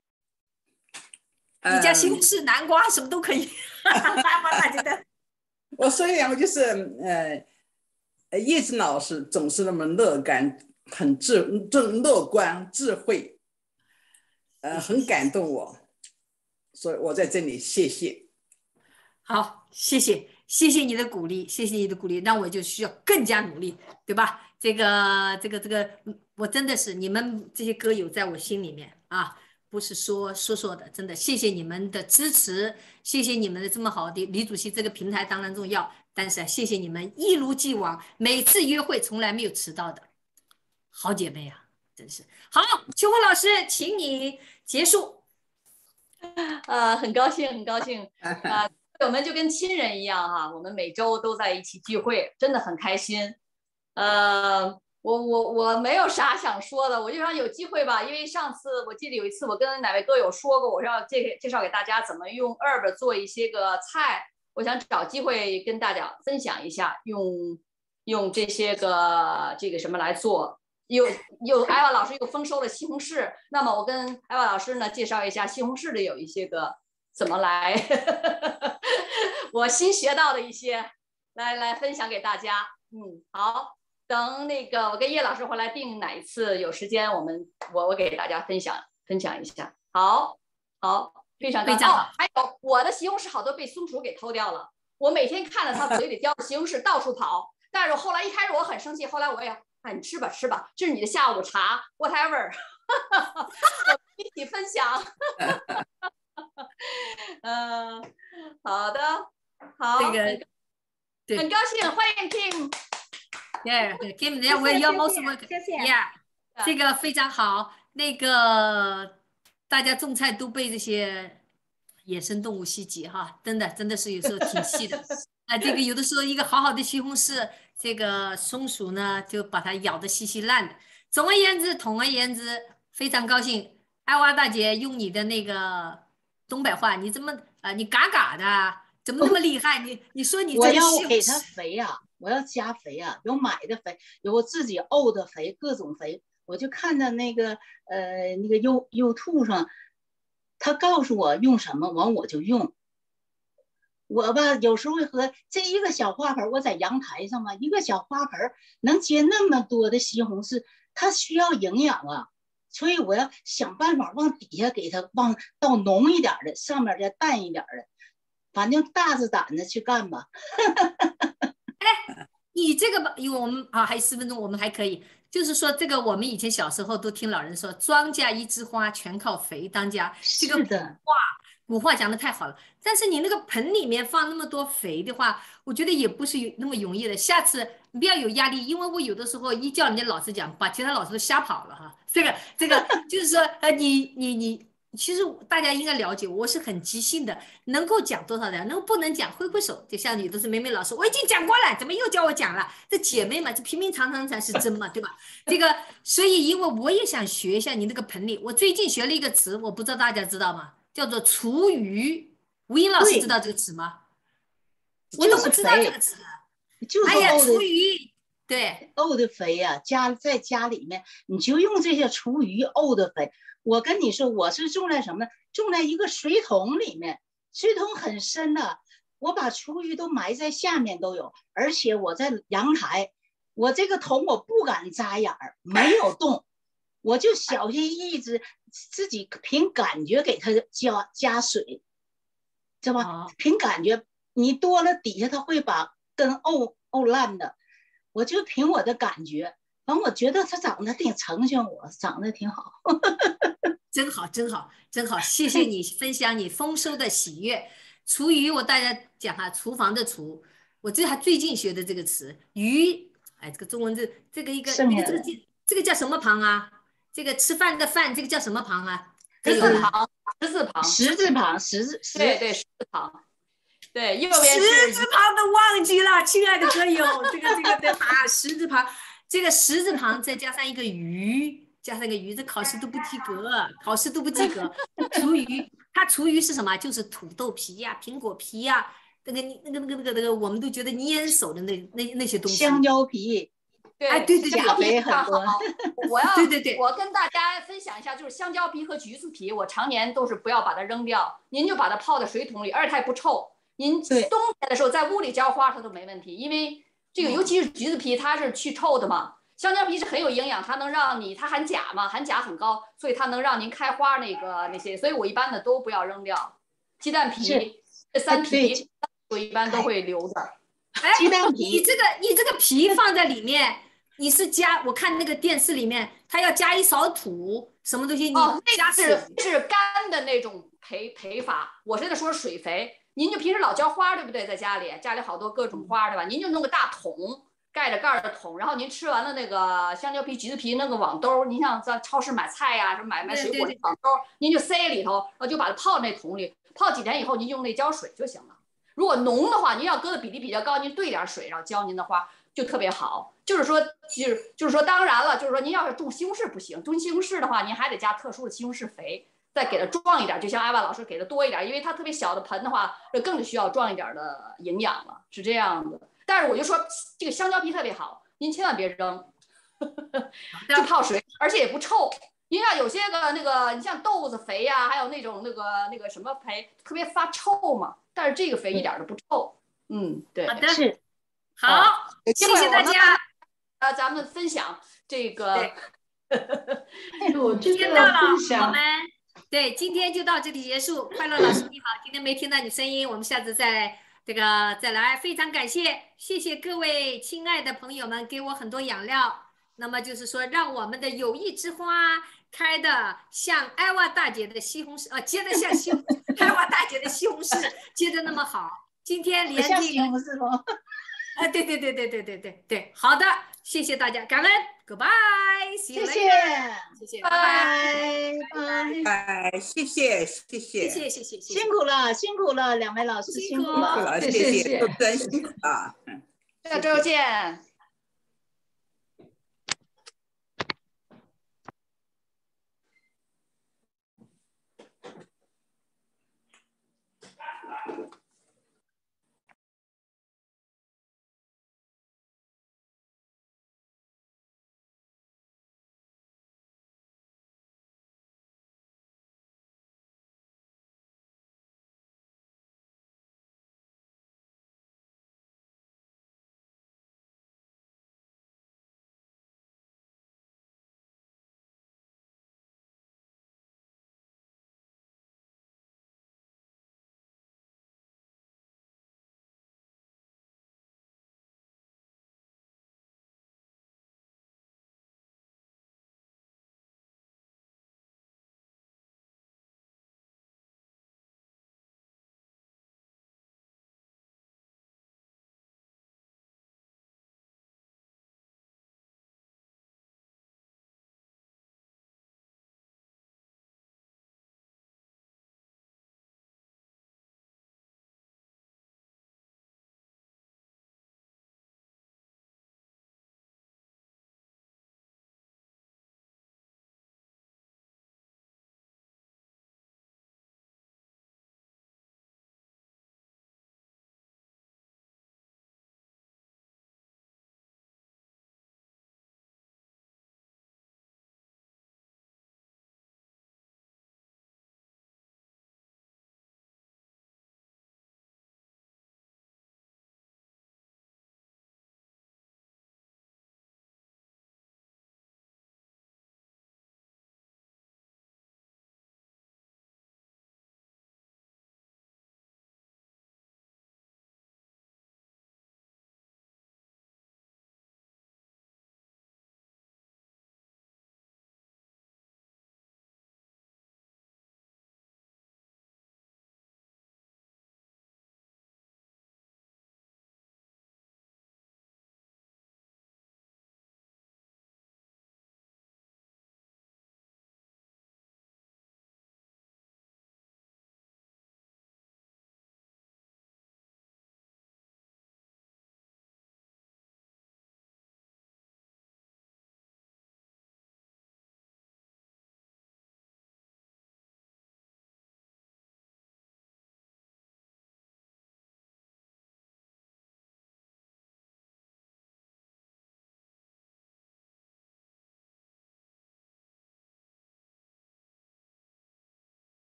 你家西红柿、南瓜什么都可以。 我说一两个，就是呃，叶子老师总是那么乐观，很智，正乐观、智慧，呃，很感动我。所以我在这里谢谢。 好，谢谢，谢谢你的鼓励，谢谢你的鼓励，那我就需要更加努力，对吧？这个，这个，这个，我真的是你们这些歌友在我心里面啊，不是说说说的，真的谢谢你们的支持，谢谢你们的这么好的李主席这个平台当然重要，但是谢谢你们一如既往，每次约会从来没有迟到的好姐妹啊，真是好。秋风老师，请你结束。 呃，很高兴，很高兴啊！我们就跟亲人一样哈、啊，我们每周都在一起聚会，真的很开心。呃，我我我没有啥想说的，我就想有机会吧，因为上次我记得有一次我跟哪位歌友说过，我要介介绍给大家怎么用 herb 做一些个菜，我想找机会跟大家分享一下，用用这些个这个什么来做。有有艾娃老师又丰收了西红柿，那么我跟艾娃老师呢介绍一下西红柿的有一些个怎么来我新学到的一些来来分享给大家。嗯，好，等那个我跟叶老师回来定哪一次有时间，我们我我给大家分享分享一下。好，好，非常感谢。哦，还有我的西红柿好多被松鼠给偷掉了，我每天看着它嘴里叼着西红柿到处跑，但是后来一开始我很生气，后来我也。哎，你吃吧吃吧，这是你的下午茶 ，whatever， 我们一起分享。嗯、呃，好的，好， 这个很很高兴，欢迎 Kim。 Yeah, Kim, yeah, we're your most welcome. 谢谢。 Yeah， 这个非常好。那个大家种菜都被这些野生动物袭击哈，真的真的是有时候挺气的。啊，这个有的时候一个好好的西红柿。这个松鼠呢，就把它咬得稀稀烂的。总而言之，统而言之，非常高兴。艾娃大姐用你的那个东北话，你怎么啊？你嘎嘎的，怎么那么厉害？你你说你我要给它肥呀、啊，我要加肥呀、啊，有买的肥，有我自己沤的肥，各种肥。我就看到那个呃那个优优兔上，他告诉我用什么，完我就用。我吧，有时候和这一个小花盆，我在阳台上嘛，一个小花盆能结那么多的西红柿，它需要营养啊，所以我要想办法往底下给它往倒浓一点的，上面再淡一点的， 反正大着胆子去干吧。 哎，你这个吧，因为我们啊还有四分钟，我们还可以。就是说，这个我们以前小时候都听老人说，庄稼一枝花，全靠肥当家。这个古话，古话讲的太好了。但是你那个盆里面放那么多肥的话，我觉得也不是那么容易的。下次你不要有压力，因为我有的时候一叫人家老师讲，把其他老师都吓跑了哈。这个这个就是说，呃，你你你。其实大家应该了解，我是很即兴的，能够讲多少人，能不能讲挥挥手。就像有的是梅梅老师，我已经讲过了，怎么又叫我讲了？这姐妹嘛，这平平常常才是真嘛，对吧？这个，所以因为我也想学一下你那个盆里，我最近学了一个词，我不知道大家知道吗？叫做厨余。吴英老师知道这个词吗？我都不知道这个词。 就是哎呀，厨余。对， 沤的肥呀、啊，家在家里面你就用这些厨余沤的肥。我跟你说，我是种在什么呢？种在一个水桶里面，水桶很深的、啊，我把厨余都埋在下面都有，而且我在阳台，我这个桶我不敢扎眼儿，没有洞，我就小心翼翼自己凭感觉给它加加水，知道吧？哦、凭感觉，你多了底下它会把根沤沤烂的。我就凭我的感觉，反正我觉得它长得挺成全我，长得挺好。 真好，真好，真好！谢谢你分享你丰收的喜悦。厨余，我大家讲哈，厨房的厨，我这还最近学的这个词，余，哎，这个中文字，这个一个，那个这个这个叫什么旁啊？这个吃饭的饭，这个叫什么旁啊？ 十字旁，十字旁， 十字旁，十字， 对对，十字旁。对，右边十字旁都忘记了，亲爱的歌友，这个这个得打十字旁，这个十字旁再加上一个鱼，加上一个鱼，这考试都不及格，考试都不及格。厨余，它厨余是什么？就是土豆皮呀、啊、苹果皮呀、啊，那个那个那个那个那个，我们都觉得粘手的那那那些东西。 香蕉皮， 对， 哎，对对对， 钾肥很多。 我要对对对， 我跟大家分享一下，就是香蕉皮和橘子皮，我常年都是不要把它扔掉，您就把它泡在水桶里，而且它也不臭。您冬天的时候在屋里浇花它都没问题，因为这个尤其是橘子皮它是去臭的嘛，香蕉皮是很有营养，它能让你它含钾嘛，含钾很高，所以它能让您开花那个那些，所以我一般的都不要扔掉。鸡蛋皮这三皮我一般都会留着。 哎，鸡蛋皮，你这个你这个皮放在里面，你是加我看那个电视里面，它要加一勺土，什么东西？你加水、 哦、是是干的那种培培法，我现在说水肥。您就平时老浇花，对不对？在家里，家里好多各种花，对吧？您就弄个大桶，盖着盖儿的桶，然后您吃完了那个香蕉皮、橘子皮，弄个网兜，您像在超市买菜呀、啊，什么买买水果的网兜，您就塞里头，然后就把它泡那桶里，泡几天以后，您用那浇水就行了。如果浓的话，您要搁的比例比较高，您兑点水，然后浇您的花就特别好。就是说，就是就是说，当然了，就是说，您要是种西红柿不行，种西红柿的话，您还得加特殊的西红柿肥。再给它壮一点，就像艾娃老师给的多一点，因为它特别小的盆的话，这更需要壮一点的营养了，是这样的。但是我就说这个香蕉皮特别好，您千万别扔，就泡水，而且也不臭。因为有些个那个，你像豆子肥呀、啊，还有那种那个那个什么肥，特别发臭嘛。但是这个肥一点都不臭。嗯，对。 好的，是。好，谢谢大家。 呃，咱们分享这个。 我这个分享。对，今天就到这里结束。快乐老师你好，今天没听到你声音，我们下次再这个再来。非常感谢，谢谢各位亲爱的朋友们给我很多养料。那么就是说，让我们的友谊之花开的像艾娃大姐的西红柿，呃，结的像西艾娃大姐的西红柿结的那么好。今天连这个西红柿吗？ 啊，对对对对对对对对，好的，谢谢大家，感恩 ，Goodbye， 谢谢， 谢谢， 拜拜，拜拜，谢谢，谢谢， 谢谢，谢谢， 辛苦了，辛苦了，两位老师辛苦了，谢谢，都真辛苦啊， 下周见。